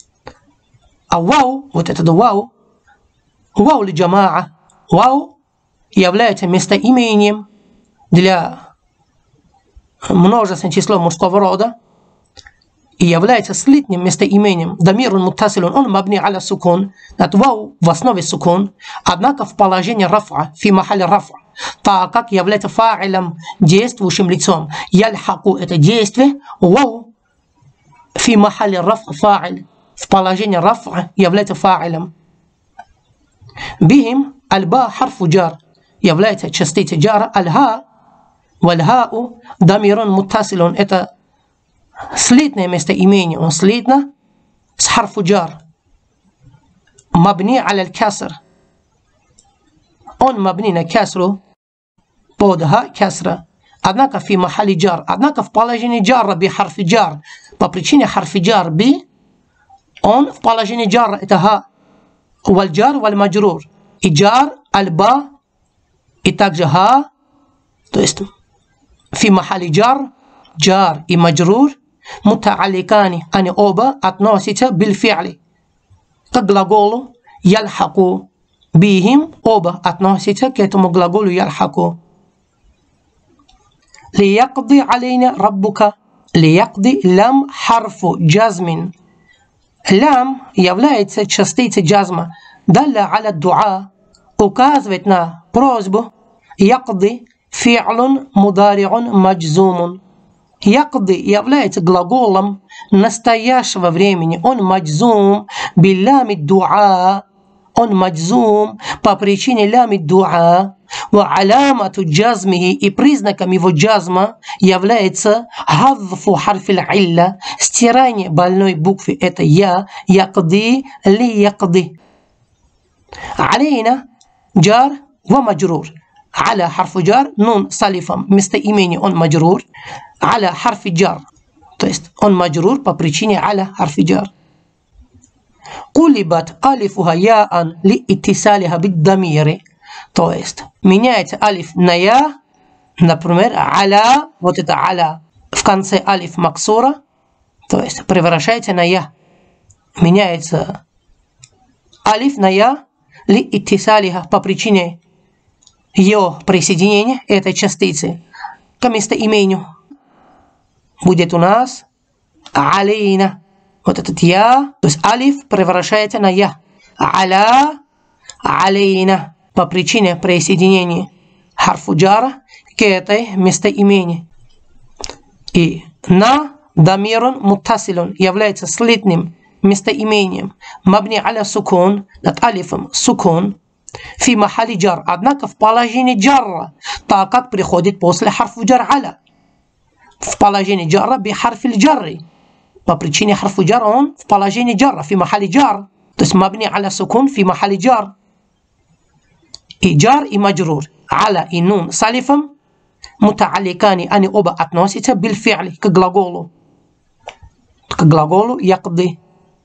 [SPEAKER 2] А вау, вот этот вау, вау ли джамаа, вау является местоимением для множественного числа мужского рода и является слитным местоимением. Дамирун муттасилун, он мабни аля сукун, от вау в основе сукун, однако в положении рафа, фи махали рафа, так как является фа'илом, действующим лицом. Яльхаку это действие, вау фи махали рафа фа'иль, в положении рафа является фа'илом. Бихим аль-ба харфу джар является частицей джара, аль-ха валь-хау дамирун муттасилун, это слитное местоимение, он слитно с харфу джар. Мабни аля каср, он мабни на касру, под ха касра. Однако фи махали джар, однако в положении джарра би харфи джар, по причине харфи джар би, он в положении джарра это ха, валь джар валь маджрур, и джар аль-ба, и также ха, то есть фи махали джар, джар и маджрур, мутааликани, они оба относятся бил фи'ли, к глаголу ялхаку, бихим оба относятся к этому глаголу ялхаку. Лиякди алейна раббука. Лиякди лям харфу джазмин. Лям является частицей джазма. Далля аля дуа, указывает на просьбу. Якди фи'лун мудари'ун маджзумун. Якди является глаголом настоящего времени. Он маджзум биллями дуа. Он маджзум по причине лями дуа. Ва алямату джазмихи, и признаком его джазма является хазфу харфиль илля, стирание больной буквы, это я, якди, ли якди. Алейна джар ва маджрур. Аля харфу джар, нун салифом, местоимение он маджрур. Аля харфи джар, То есть он маджрур по причине аля харфи джар. Кулибат алифуха яан ли иттисалиха биддамири. То есть меняется алиф на я, например, аля, вот это аля, в конце алиф максура, то есть превращается на я. Меняется алиф на я ли иттисалиха по причине ее присоединения этой частицы к местоимению. Будет у нас алейна. Вот этот я, то есть алиф превращается на я. Аля, алейна. По причине присоединения харфу джара к этой местоимению. И на дамирун муттасилун является слитным местоимением. Мабни аля сукун, над алифом сукун. Фи махали джар, однако в положении джарра, так как приходит после харфу джар аля. В положении джарра би харфи джарри. По причине харфу джар он в положении джарра, фи махали джар. То есть мабни аля сукун фи махали джар. И джар и маджрур. Аля и нун с алифом мутааликани, они оба относятся бил фи'ли, к глаголу. К глаголу якды.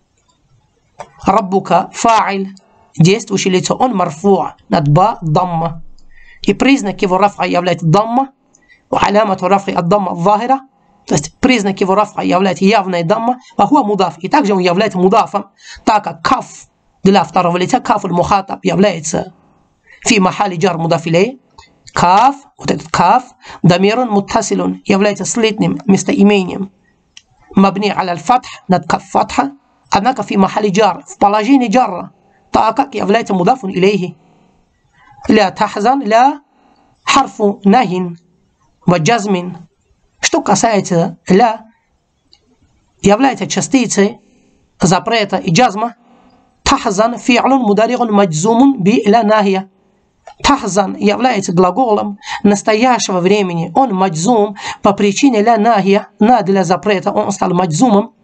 [SPEAKER 2] Раббука фа'иль, действующее лицо, он марфу' над ба дамма. И признак его рафа является дамма. Алямату рафи ад дамма захира. То есть признак его рафа является явная дамма. Вахуа мудаф. И также он является мудафом, так как каф для второго лица, каф аль-мухатаб является фи махали джар мудаф илей. Каф, вот этот каф, дамирун муттасилун, является слитным местоимением. Мабни аля аль-фатх, над каф фатха. Однако фи махали джар, в положении джарра, так как является мудафун илейхи. Ля тахзан, ля харфу нахин ва джазмин. Что касается ля, является частицей запрета и джазма. Тахзан фи'лун мударигун маджзумун би ля нахия. Тахзан является глаголом настоящего времени. Он маджзум по причине ля нахия, на для запрета, он стал маджзумом.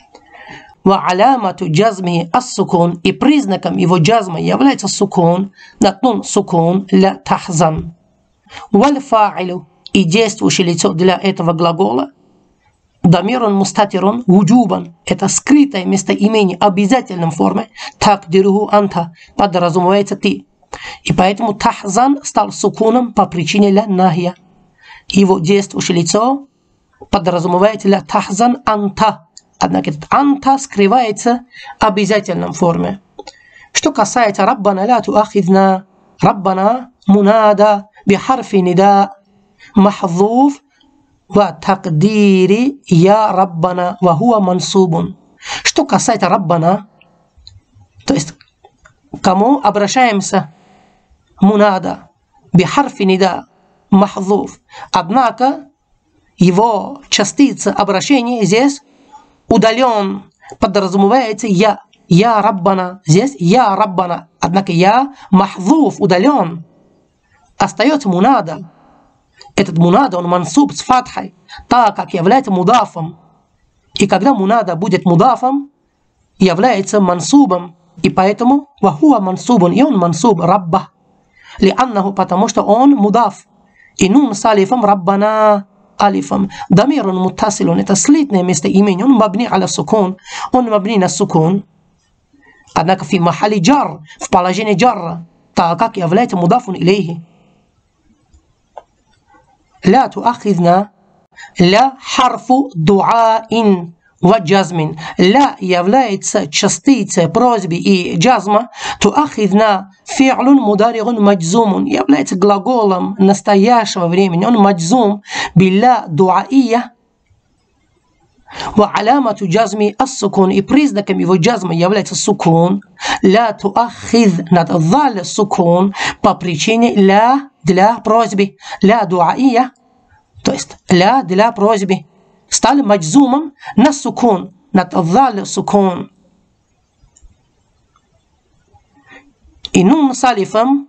[SPEAKER 2] Ва алямату джазми ас-сукун, и признаком его джазма является сукун, натнун сукун ля тахзан. Валь фа'илу, и действующее лицо для этого глагола дамирун мустатирун вуджубан, это скрытое местоимение обязательном форме, такдируху анта, подразумевается ты. И поэтому тахзан стал сукуном по причине ля нахия. Его действующее лицо подразумевает ля тахзан анта. Однако этот анта скрывается в обязательном форме. Что касается раббана ля туахидна, раббана мунада бихарфи нида махзуф ва такдири я раббана ва хуа мансубун. Что касается раббана, то есть кому обращаемся мунада бихарфи нида махзуф, однако его частица обращения здесь удален, подразумевается я раббана, здесь я раббана, однако я махзуф удален, остается мунада. Этот мунада, он мансуб с фатхой, так как является мудафом. И когда мунада будет мудафом, является мансубом, и поэтому вахуа мансубун, и он мансуб рабба. Лианнаху, потому что он мудаф. И нун с алифом раббана алифом. Дамирун муттасилун, это слитное местоимение, он мабни аля сукун, он мабни на сукун. Однако фи махали джар, в положении джарра, так как является мудафун илейхи. لا تؤاخذنا لا حرف دعاء وجزم. لا является частицей просьбы и джазма. تؤاخذنا فعل مضارع مجزوم, является глаголом настоящего времени. Он маджзум билля дуаия. وعلامة جزم السكون, и признаком его джазма является сукун. لا تؤاخذ, над заль сукун по причине ля для просьбы. Ля дуаия, то есть ля для просьбы, стали маджзумом на сукун, над заль сукун. И нун с алифом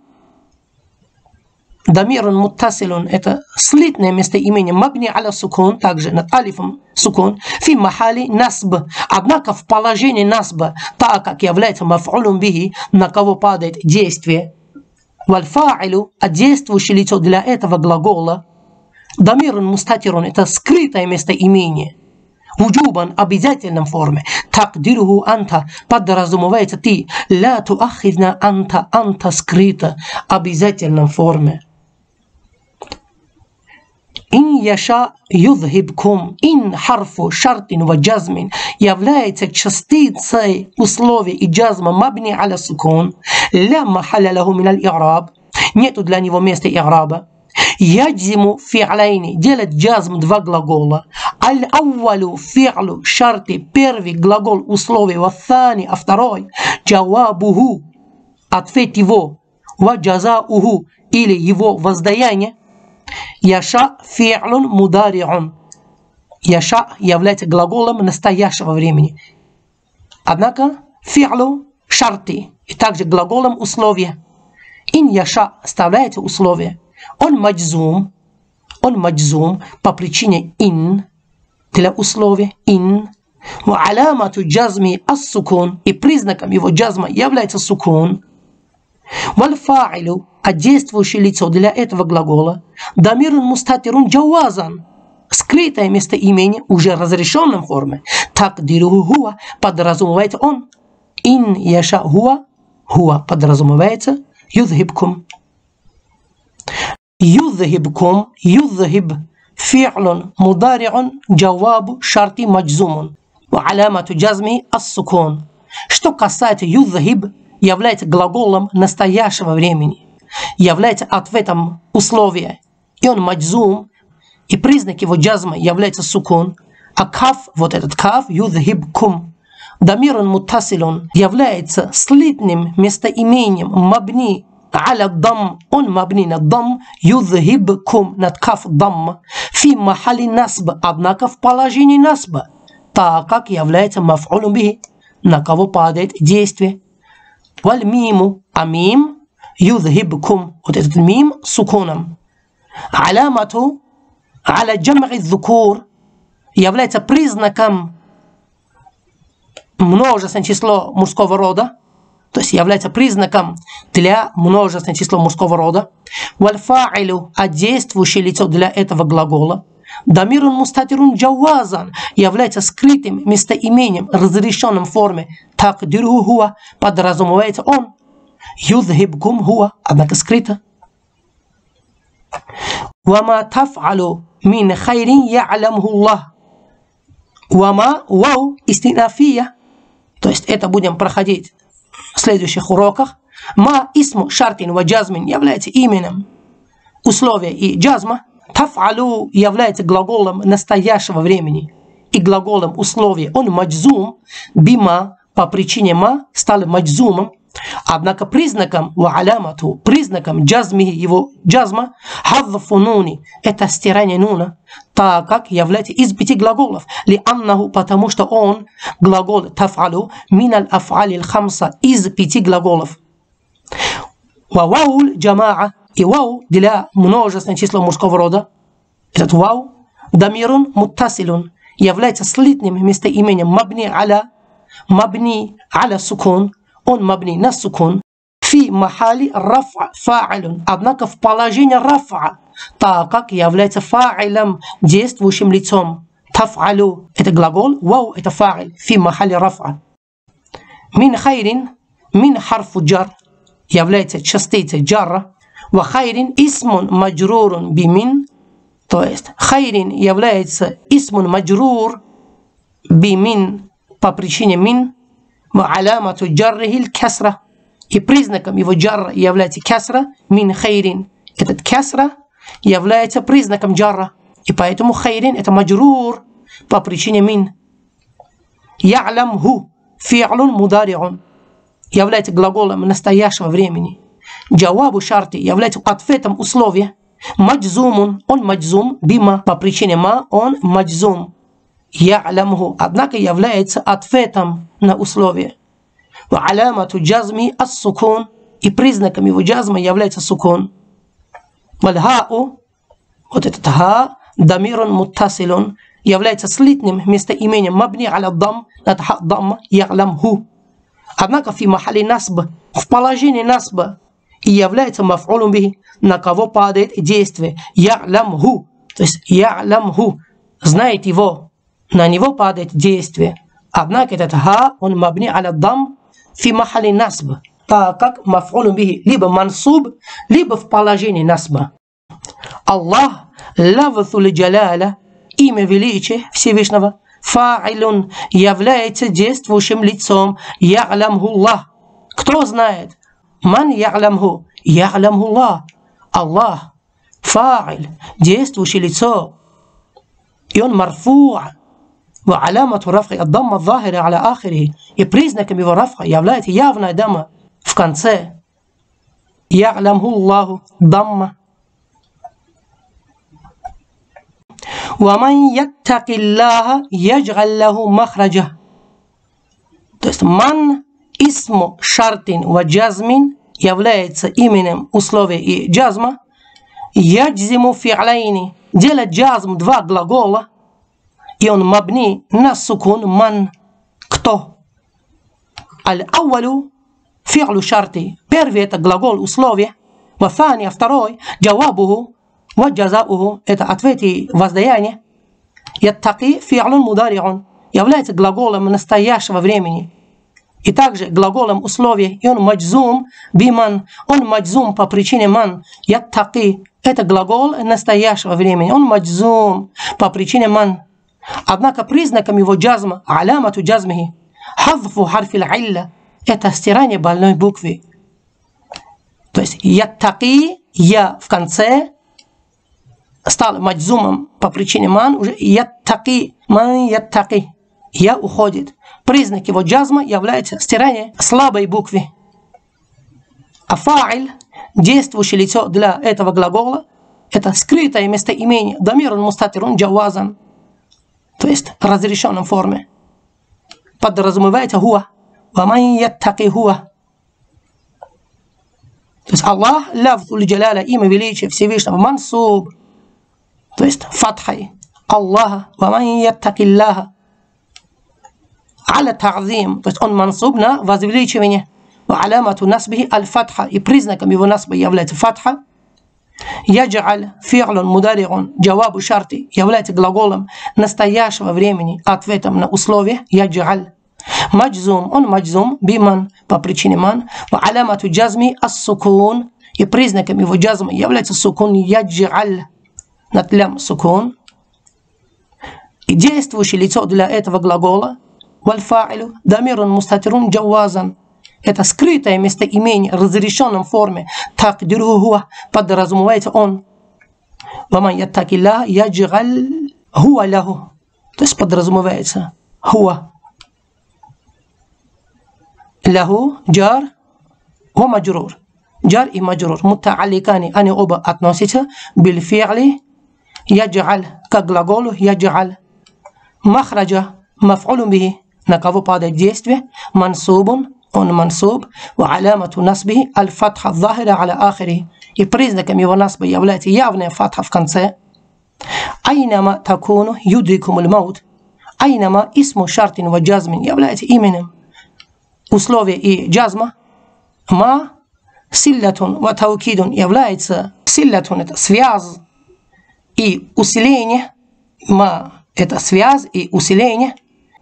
[SPEAKER 2] дамирун муттасилун, это слитное местоимение мабни аля сукун, также над алифом сукун, фи махали насб, однако в положении насба, так как является маф'улун бихи, на кого падает действие. Вальфа'илу, а действующее лицо для этого глагола, дамирун мустатирун, это скрытое местоимение. вуджубан, обязательном форме. Такдируху анта, подразумевается ты. Ла туахидна анта, анта скрыто, обязательном форме. Ин яша юдхибкум, ин харфу шартин ва джазмин является частицей условия и джазма мабни аля сукун, ля махаля лаху миналь и'раб, нету для него места и'раба. Яджиму фи'ляйни, делать джазм два глагола. Аль-аувалу фи'лу шарти, первый глагол условия, ваthani, а второй джавабуху, ответ его, ва джазауху, или его воздаяние. Яша фи'лун мудари'ун. Яша является глаголом настоящего времени. Однако фи'лу шарти, и также глаголом условия. Ин яша вставляется условие. Он маджзум по причине ин, для условия ин. Ва алямату джазми ас-сукун, и признаком его джазма является сукун. Валь фа'илу, а действующее лицо для этого глагола, дамирун мустатирун джавазан, скрытое местоимение уже в разрешенном форме. Такдируху хуа, подразумевается он. Ин яша хуа, хуа подразумевается юдхибкум. Юдхибкум, юдхиб, фи'лун мудари'ун, джавабу шарти маджзумун, ва алямату джазми ас-сукун. Что касается юдхиб, является глаголом настоящего времени, является ответом условия, и он маджзум, и признак его джазма является сукун, а каф, вот этот каф, юдхибкум, дамирун муттасилун, является слитным местоимением мабни аля дам, он мабни на дам, юдхибкум, над каф дам, фи махали насба, однако в положении насба, так как является маф'улун бихи, на кого падает действие. Валь миму, а мим юдхибкум, вот этот мим сукуном. Алямату аля джам'и дзукур, является признаком множественное число мужского рода, то есть является признаком для множественного числа мужского рода. Валь фа'илу, а действующее лицо для этого глагола, дамирун мустатирун джавазан, является скрытым местоимением, разрешенным в форме. Такдируху хуа, подразумевается он. Юдхибкум хуа, однако скрыто. Вама таф'алу мин хайрин я'ламху Аллах. Вама, вау, истинафия. То есть это будем проходить в следующих уроках. Ма исму шартин ва джазмин является именем условия и джазма. Таф'алу является глаголом настоящего времени и глаголом условия. Он маджзум бима, по причине ма стал маджзумом. Однако признаком ва алямату, признаком джазми, его джазма, хадфу нуни, это стирание нуна, так как является из 5 глаголов. Ли аннаху, потому что он, глагол таф'алу, миналь аф'алил хамса, из 5 глаголов. Ва ваул джамаа, и вау для множественного числа мужского рода. Этот вау дамирун муттасилун, является слитным местоимением мабни аля сукун, он мабни на сукун, фи махали рафа фа'илун, однако в положении рафа, так как является фа'илом, действующим лицом. Таф'алу это глагол, вау это фа'иль, фи махали рафа. Мин хайрин, мин харфу джар, является частицей джарра. Ва хайрин исмун маджрурун бимин, то есть хайрин является исмун маджрур бимин, по причине мин. Ва алямату джаррихил касра, и признаком его джарра является касра. Мин хайрин, этот касра является признаком джарра, и поэтому хайрин это маджрур по причине мин. Я'ламху фи'лун мудари'ун, является глаголом настоящего времени. Джавабу шарти является ответом условия. Маджзумун, он маджзум, бима, по причине ма, он маджзум. Я'ламху, однако является ответом на условие. Ва алямату джазми ас-сукун, и признаком его джазма является сукун. Валь хау, вот этот ха, дамирун муттасилун, является слитным местоимением мабни аля дам, над ха дамма, я'ламху. Однако фи махали насб, в положении насба, и является маф'улун бихи, на кого падает действие. Я'ламху, то есть я'ламху, знает его. на него падает действие. Однако этот ха, он мабни аля дам фи махали насб, так как маф'улу бихи либо мансуб, либо в положении насба. Аллах, лавзуль джаляля, имя величия Всевышнего, фа'илун, является действующим лицом, я'лямху Аллах. Кто знает? Ман я'лямху? Я'лямху Аллах. Аллах, фа'иль, действующее лицо. И он марфу'. وعلامة رفع الضمة الظاهرة على آخره. И признаком его рафа является явная дамма в конце. يعلمه الله ضمة. ومن يتق الله يجعل له مخرجا. То есть ман исму шартин ва джазмин является именем условия и джазма. Яджзиму фи'лайни, делает джазм два глагола. И он мабни на сукун ман. Кто? Аль-ауалу фи'лу шарти. Первый это глагол условия. Вафани, второй джавабуху ва джазауху. Это ответ и воздаяние. Яттаки фи'лун мудари'ун. Является глаголом настоящего времени. И также глаголом условия. И он маджзум биман. Он маджзум по причине ман. Яттаки. Это глагол настоящего времени. Он маджзум по причине ман. Однако признаком его джазма, алямату джазмихи, хазфу харфил илля, это стирание больной буквы. То есть яттаки, я в конце стал маджзумом по причине ман, уже яттаки, ман яттаки, я уходит. Признак его джазма является стирание слабой буквы. А фа'иль, действующее лицо для этого глагола, это скрытое местоимение, дамирун мустатирун джавазан. То есть в разрешенном форме. Подразумевается хуа. Ваман яттаки хуа. То есть Аллах, лавзуль джаляля, имя величия Всевышнего, мансуб. То есть фатхай. Аллаха, ваман яттаки Аллаха. Аля та'зим. То есть он мансуб на возвеличивание. Ва алямату насбихи аль-фатха. И признаком его насба является фатха. Яджаль фи'лун мудари'ун джавабу шарти является глаголом настоящего времени, ответом на условие. Яджаль маджзум, он маджзум биман по причине ман. Ва алямату джазми ас-сукун, и признаком его джазма является сукун. Яджаль над лям сукун. И действующее лицо для этого глагола валь фа'илу дамирун мустатирун джавазан. Это скрытое местоимение в разрешенном форме. Такдиру хуа, подразумевается он. Ваман яттаки Аллаха ядж'аль хуа лаху. То есть подразумевается хуа. Лаху джар ва маджрур. Джар и маджрур. Мутаалликани, они оба относятся бил фи'ли ядж'аль, как глаголу ядж'аль. Махраджа маф'улун бихи, на кого падает действие. Мансубун, он мансуб, ва алямату насбихи аль-фатха захира аля ахири. И признаком его насба является явная фатха в конце. Айнама такуну юдрикумуль маут. Айнама исму шартин ва джазмин является именем условия и джазма. Ма силлятун ва таукидун является силлятун, это связь и усиление. Ма это связь и усиление.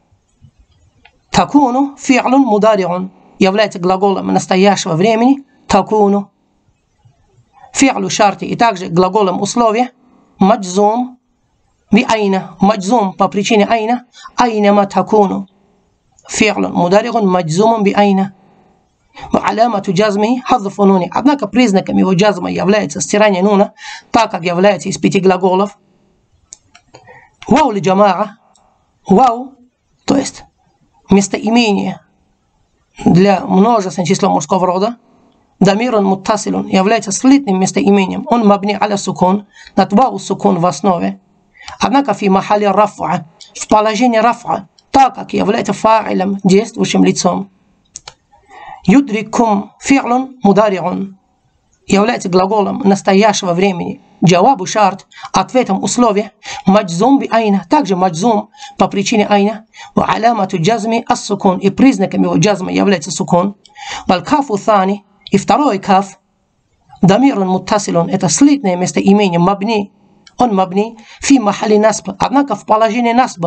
[SPEAKER 2] Такуну фи'лун мудари'ун является глаголом настоящего времени. Такуну фи'лу шарти, и также глаголом условия. Маджзум би айна, маджзум по причине айна. Айнама такуну фи'лун мудари'ун маджзумун би айна. Ва алямату джазмихи хазфу нуни. Однако признаком его джазма является стирание нуна, так как является из 5 глаголов. Вау ли джамаа. Вау, то есть местоимение для множественного числа мужского рода. Дамирун муттасилун является слитным местоимением. Он мабни аля сукун, над вау сукун в основе. Однако фи махали рафа, в положении рафа, так как является фа'илем, действующим лицом. Юдрикум фи'лун мудари'ун является глаголом настоящего времени. Джавабу шарт, ответом условия. Маджзум би айна, также маджзум по причине айна. Ва алямату джазми ас-сукун, и признаком его джазма является сукун. Валь кафу thani, и второй каф. Дамирун муттасилун, это слитное местоимение мабни. Он мабни фи махали насба, однако в положении насба.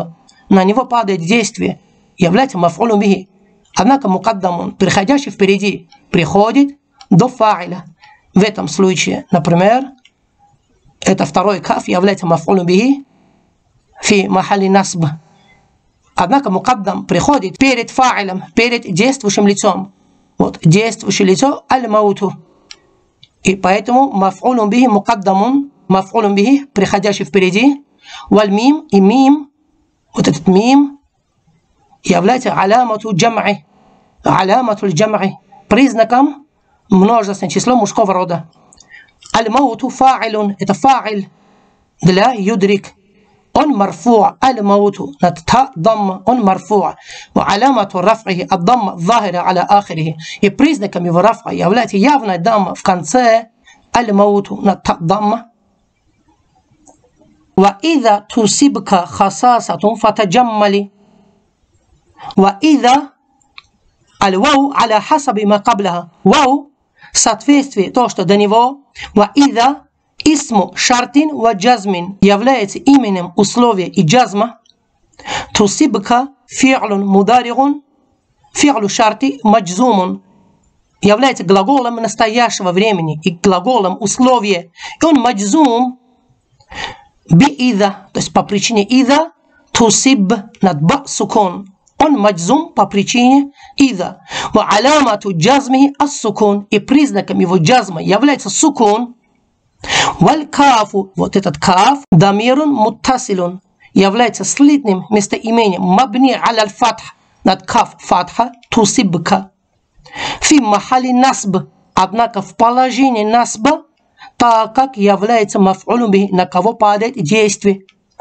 [SPEAKER 2] на него падает действие, является маф'улун бихи. Однако мукаддамун, приходящий впереди, приходит до фа'iля. В этом случае, например, это второй каф является маф'улун бихи фи махалли насб. Однако мукаддам приходит перед фа'илем, перед действующим лицом. Вот, действующее лицо аль-мауту. И поэтому маф'улун бихи мукаддамун, маф'улун бихи, приходящий впереди, валь мим, и мим, вот этот мим, является алямату джам'и, алямату джам'и, признаком множественное число мужского рода. Аль-мауту фа'илун, это фа'иль для юдрик. Он марфу', аль-мауту, над та дамма, он марфу', ва алямату раф'ихи, ад-дамма захира аля ахирихи. И признаком его раф'a является явная дамма в конце, аль-мауту, над та дамма. Ва иза тусибка хасасатун фатаджаммали. Ва иза аль-вау аля хасаби ма каблаха. Вау, соответствие, то, что до него, ва иза исму шартин ва джазмин, является именем условия и джазма. Тусибка фи'лун мударигун, фи'лу шарти маджзумун, является глаголом настоящего времени и глаголом условия. И он маджзум би иза, то есть по причине иза, тусиб над ба сукун. Он маджзум по причине иза. Ва алямату джазмихи ас-сукун, и признаком его джазма является сукун. Валь кафу, вот этот каф, дамирун муттасилун, является слитным местоимением мабни аля фатх, над каф фатха, тусибка. Фи махали насб, однако в положении насба, так как является маф'улун бихи, на кого падает действие.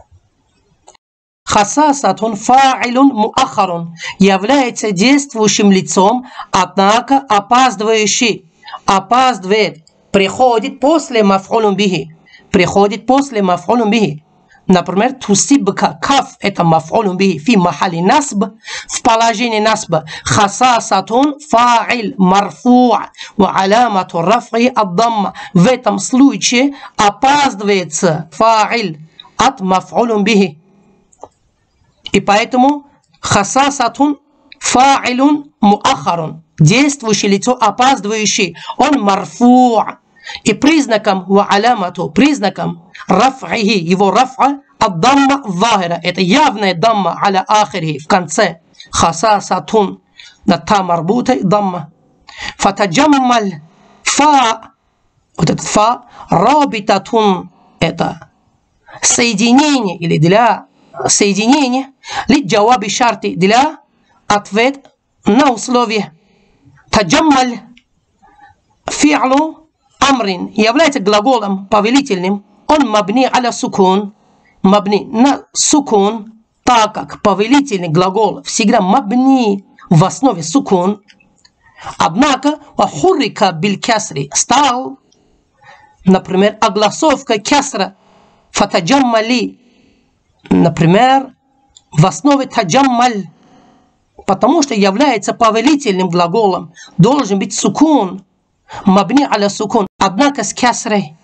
[SPEAKER 2] Хасасатун фа'илун муахарун, является действующим лицом, однако опаздывающий, опаздывает, приходит после маф'улун бихи, приходит после маф'улун бихи. Например, тусибка, каф, это маф'улун бихи, фи махали насб, в положении насба. Хасасатун фа'иль марфу' ва алямату раф'и ад-дамма. В этом случае опаздывается фа'иль от маф'улун бихи. И поэтому хасасатун фа'илун муахарун, действующее лицо, опаздывающий, он марфу'. И признаком ва алямату, признаком раф'ихи, его раф'a, ад-дамма захира, это явная дамма аля ахирихи, в конце. Хасасатун, на та марбута дамма. Фатаджаммаль фа, вот этот фа, рабитатун, это соединение или для соединения, ли джаваби шарти, для ответ на условие. Таджаммаль фи'лу амрин, является глаголом повелительным, он мабни аля сукун, мабни на сукун, так как повелительный глагол всегда мабни в основе сукун. Однако хуррика биль кясри, стал, например, огласовка кясра, фатаджаммали, например, в основе таджаммаль, потому что является повелительным глаголом, должен быть сукун, мабни аля сукун, однако с кясрой.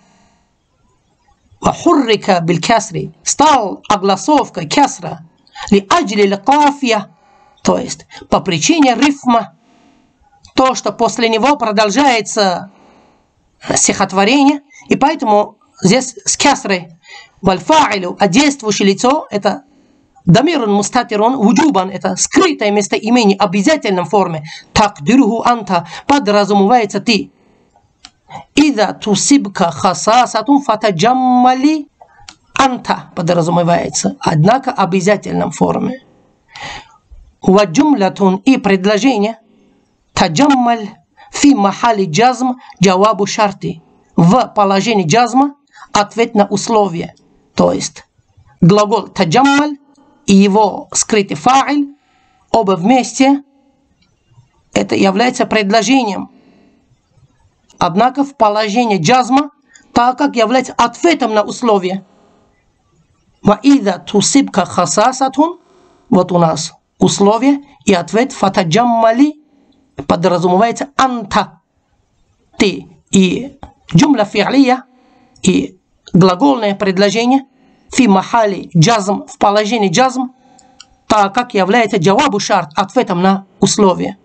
[SPEAKER 2] Хуррика биль кясри, стал огласовка кясра, ли аджли ли кафия, то есть по причине рифма, то, что после него продолжается стихотворение, и поэтому здесь с кясрой. Вальфа'илю, а действующее лицо, это дамирун мустатирун, вуджубан, это скрытое местоимение в обязательном форме. Такдируху анта, подразумевается ты. Иза тусибка хасасатун фатаджаммали анта, подразумевается, однако в обязательном форме. Ваджумлятун, и предложение, таджаммаль фи махали джазм джавабу шарти, в положении джазма ответ на условие. То есть глагол таджаммаль и его скрытый фа'иль, оба вместе, это является предложением. Однако в положении джазма, так как является ответом на условие. Ва иза тусибка хасасатун, вот у нас условие и ответ фатаджаммали, подразумевается анта, ты, и джумла фи'лия, и глагольное предложение фи махали джазм, в положении джазм, так как является джавабу шарт, ответом на условие.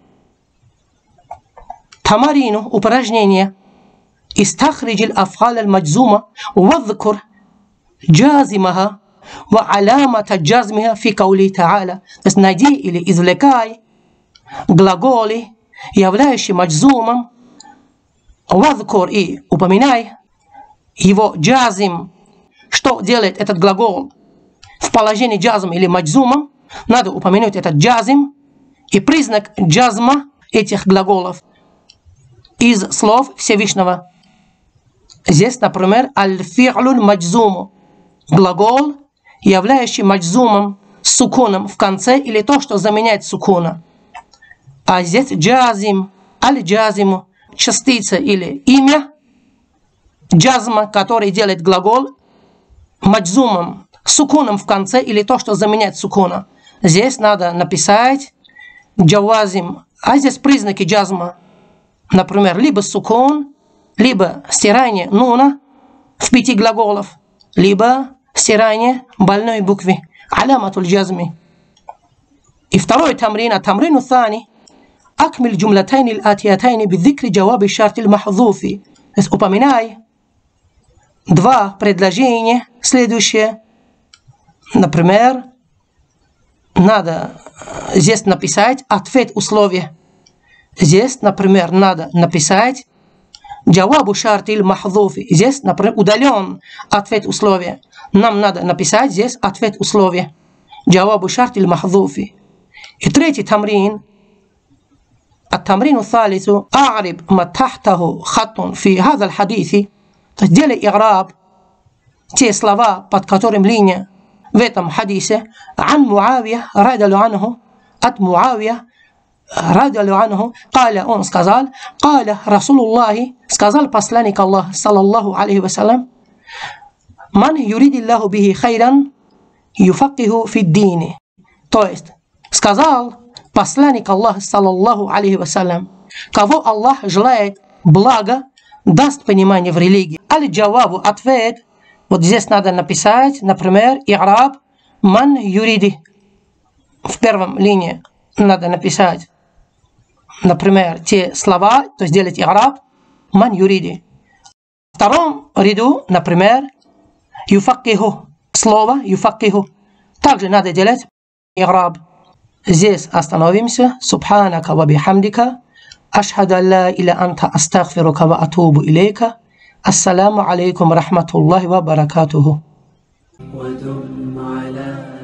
[SPEAKER 2] Тамарину, упражнение. استخرج الأفعال المجزومة واذكر جازمها وعلامة جزمها في قوله تعالى. То есть найди или извлекай глаголы, являющие маджзумом, вазкур и упоминай его джазим. Что делает этот глагол в положении джазм или маджзумом? Надо упомянуть этот джазим и признак джазма этих глаголов из слов Всевышнего. Здесь, например, аль-фи'люль маджзуму, глагол, являющий маджзумом с сукуном в конце или то, что заменяет сукуна. А здесь джазим, аль-джазиму, частица или имя джазма, который делает глагол маджзумом с сукуном в конце или то, что заменяет сукуна. Здесь надо написать джавазим, а здесь признаки джазма. Например, либо сукун, либо стирание нуна в 5 глаголов, либо стирание больной буквы, аляматуль джазми. И второй тамрин, тамрину thani, акмиль джумлатайни л-атиятайни бидзикри джаваби шарти л-махзуфи. То есть упоминай 2 предложения следующие. Например, надо здесь написать ответ условия. Здесь, например, надо написать джавабу шарти л-махзуфи. Здесь, например, удален ответ условия. Нам надо написать здесь ответ условия. Джавабу шарти л-махзуфи. И третий тамрин. التمرين الثالث أعرب ما تحته خط في هذا الحديث. То есть делай играб те слова, под которым линия в этом хадисе. عن معاوية رضي الله عنه, от Муавия رضي الله عنه, قال, он сказал, قال رسول الله, сказал посланник Аллаха саллаллаху алейхи вассалям, من يريد الله به خيرا يفقهه في الدين. То есть сказал посланник Аллаха саллаллаху алейхи вассалям, кого Аллах желает блага, даст понимание в религии. Аль-джавабу, ответ. Вот здесь надо написать, например, и'раб ман юриди. В первом линии надо написать, например, те слова, то есть делать и'раб ман юриди. В втором ряду, например, юфаккиху, слово юфаккиху. Также надо делать и'раб. Здесь остановимся. Субханака ва бихамдика. Ашхаду ан ла иляха анта астагфирука ва атубу илейка. Ассаламу алейкум рахматуллахи ва баракатуху.
[SPEAKER 1] ودم على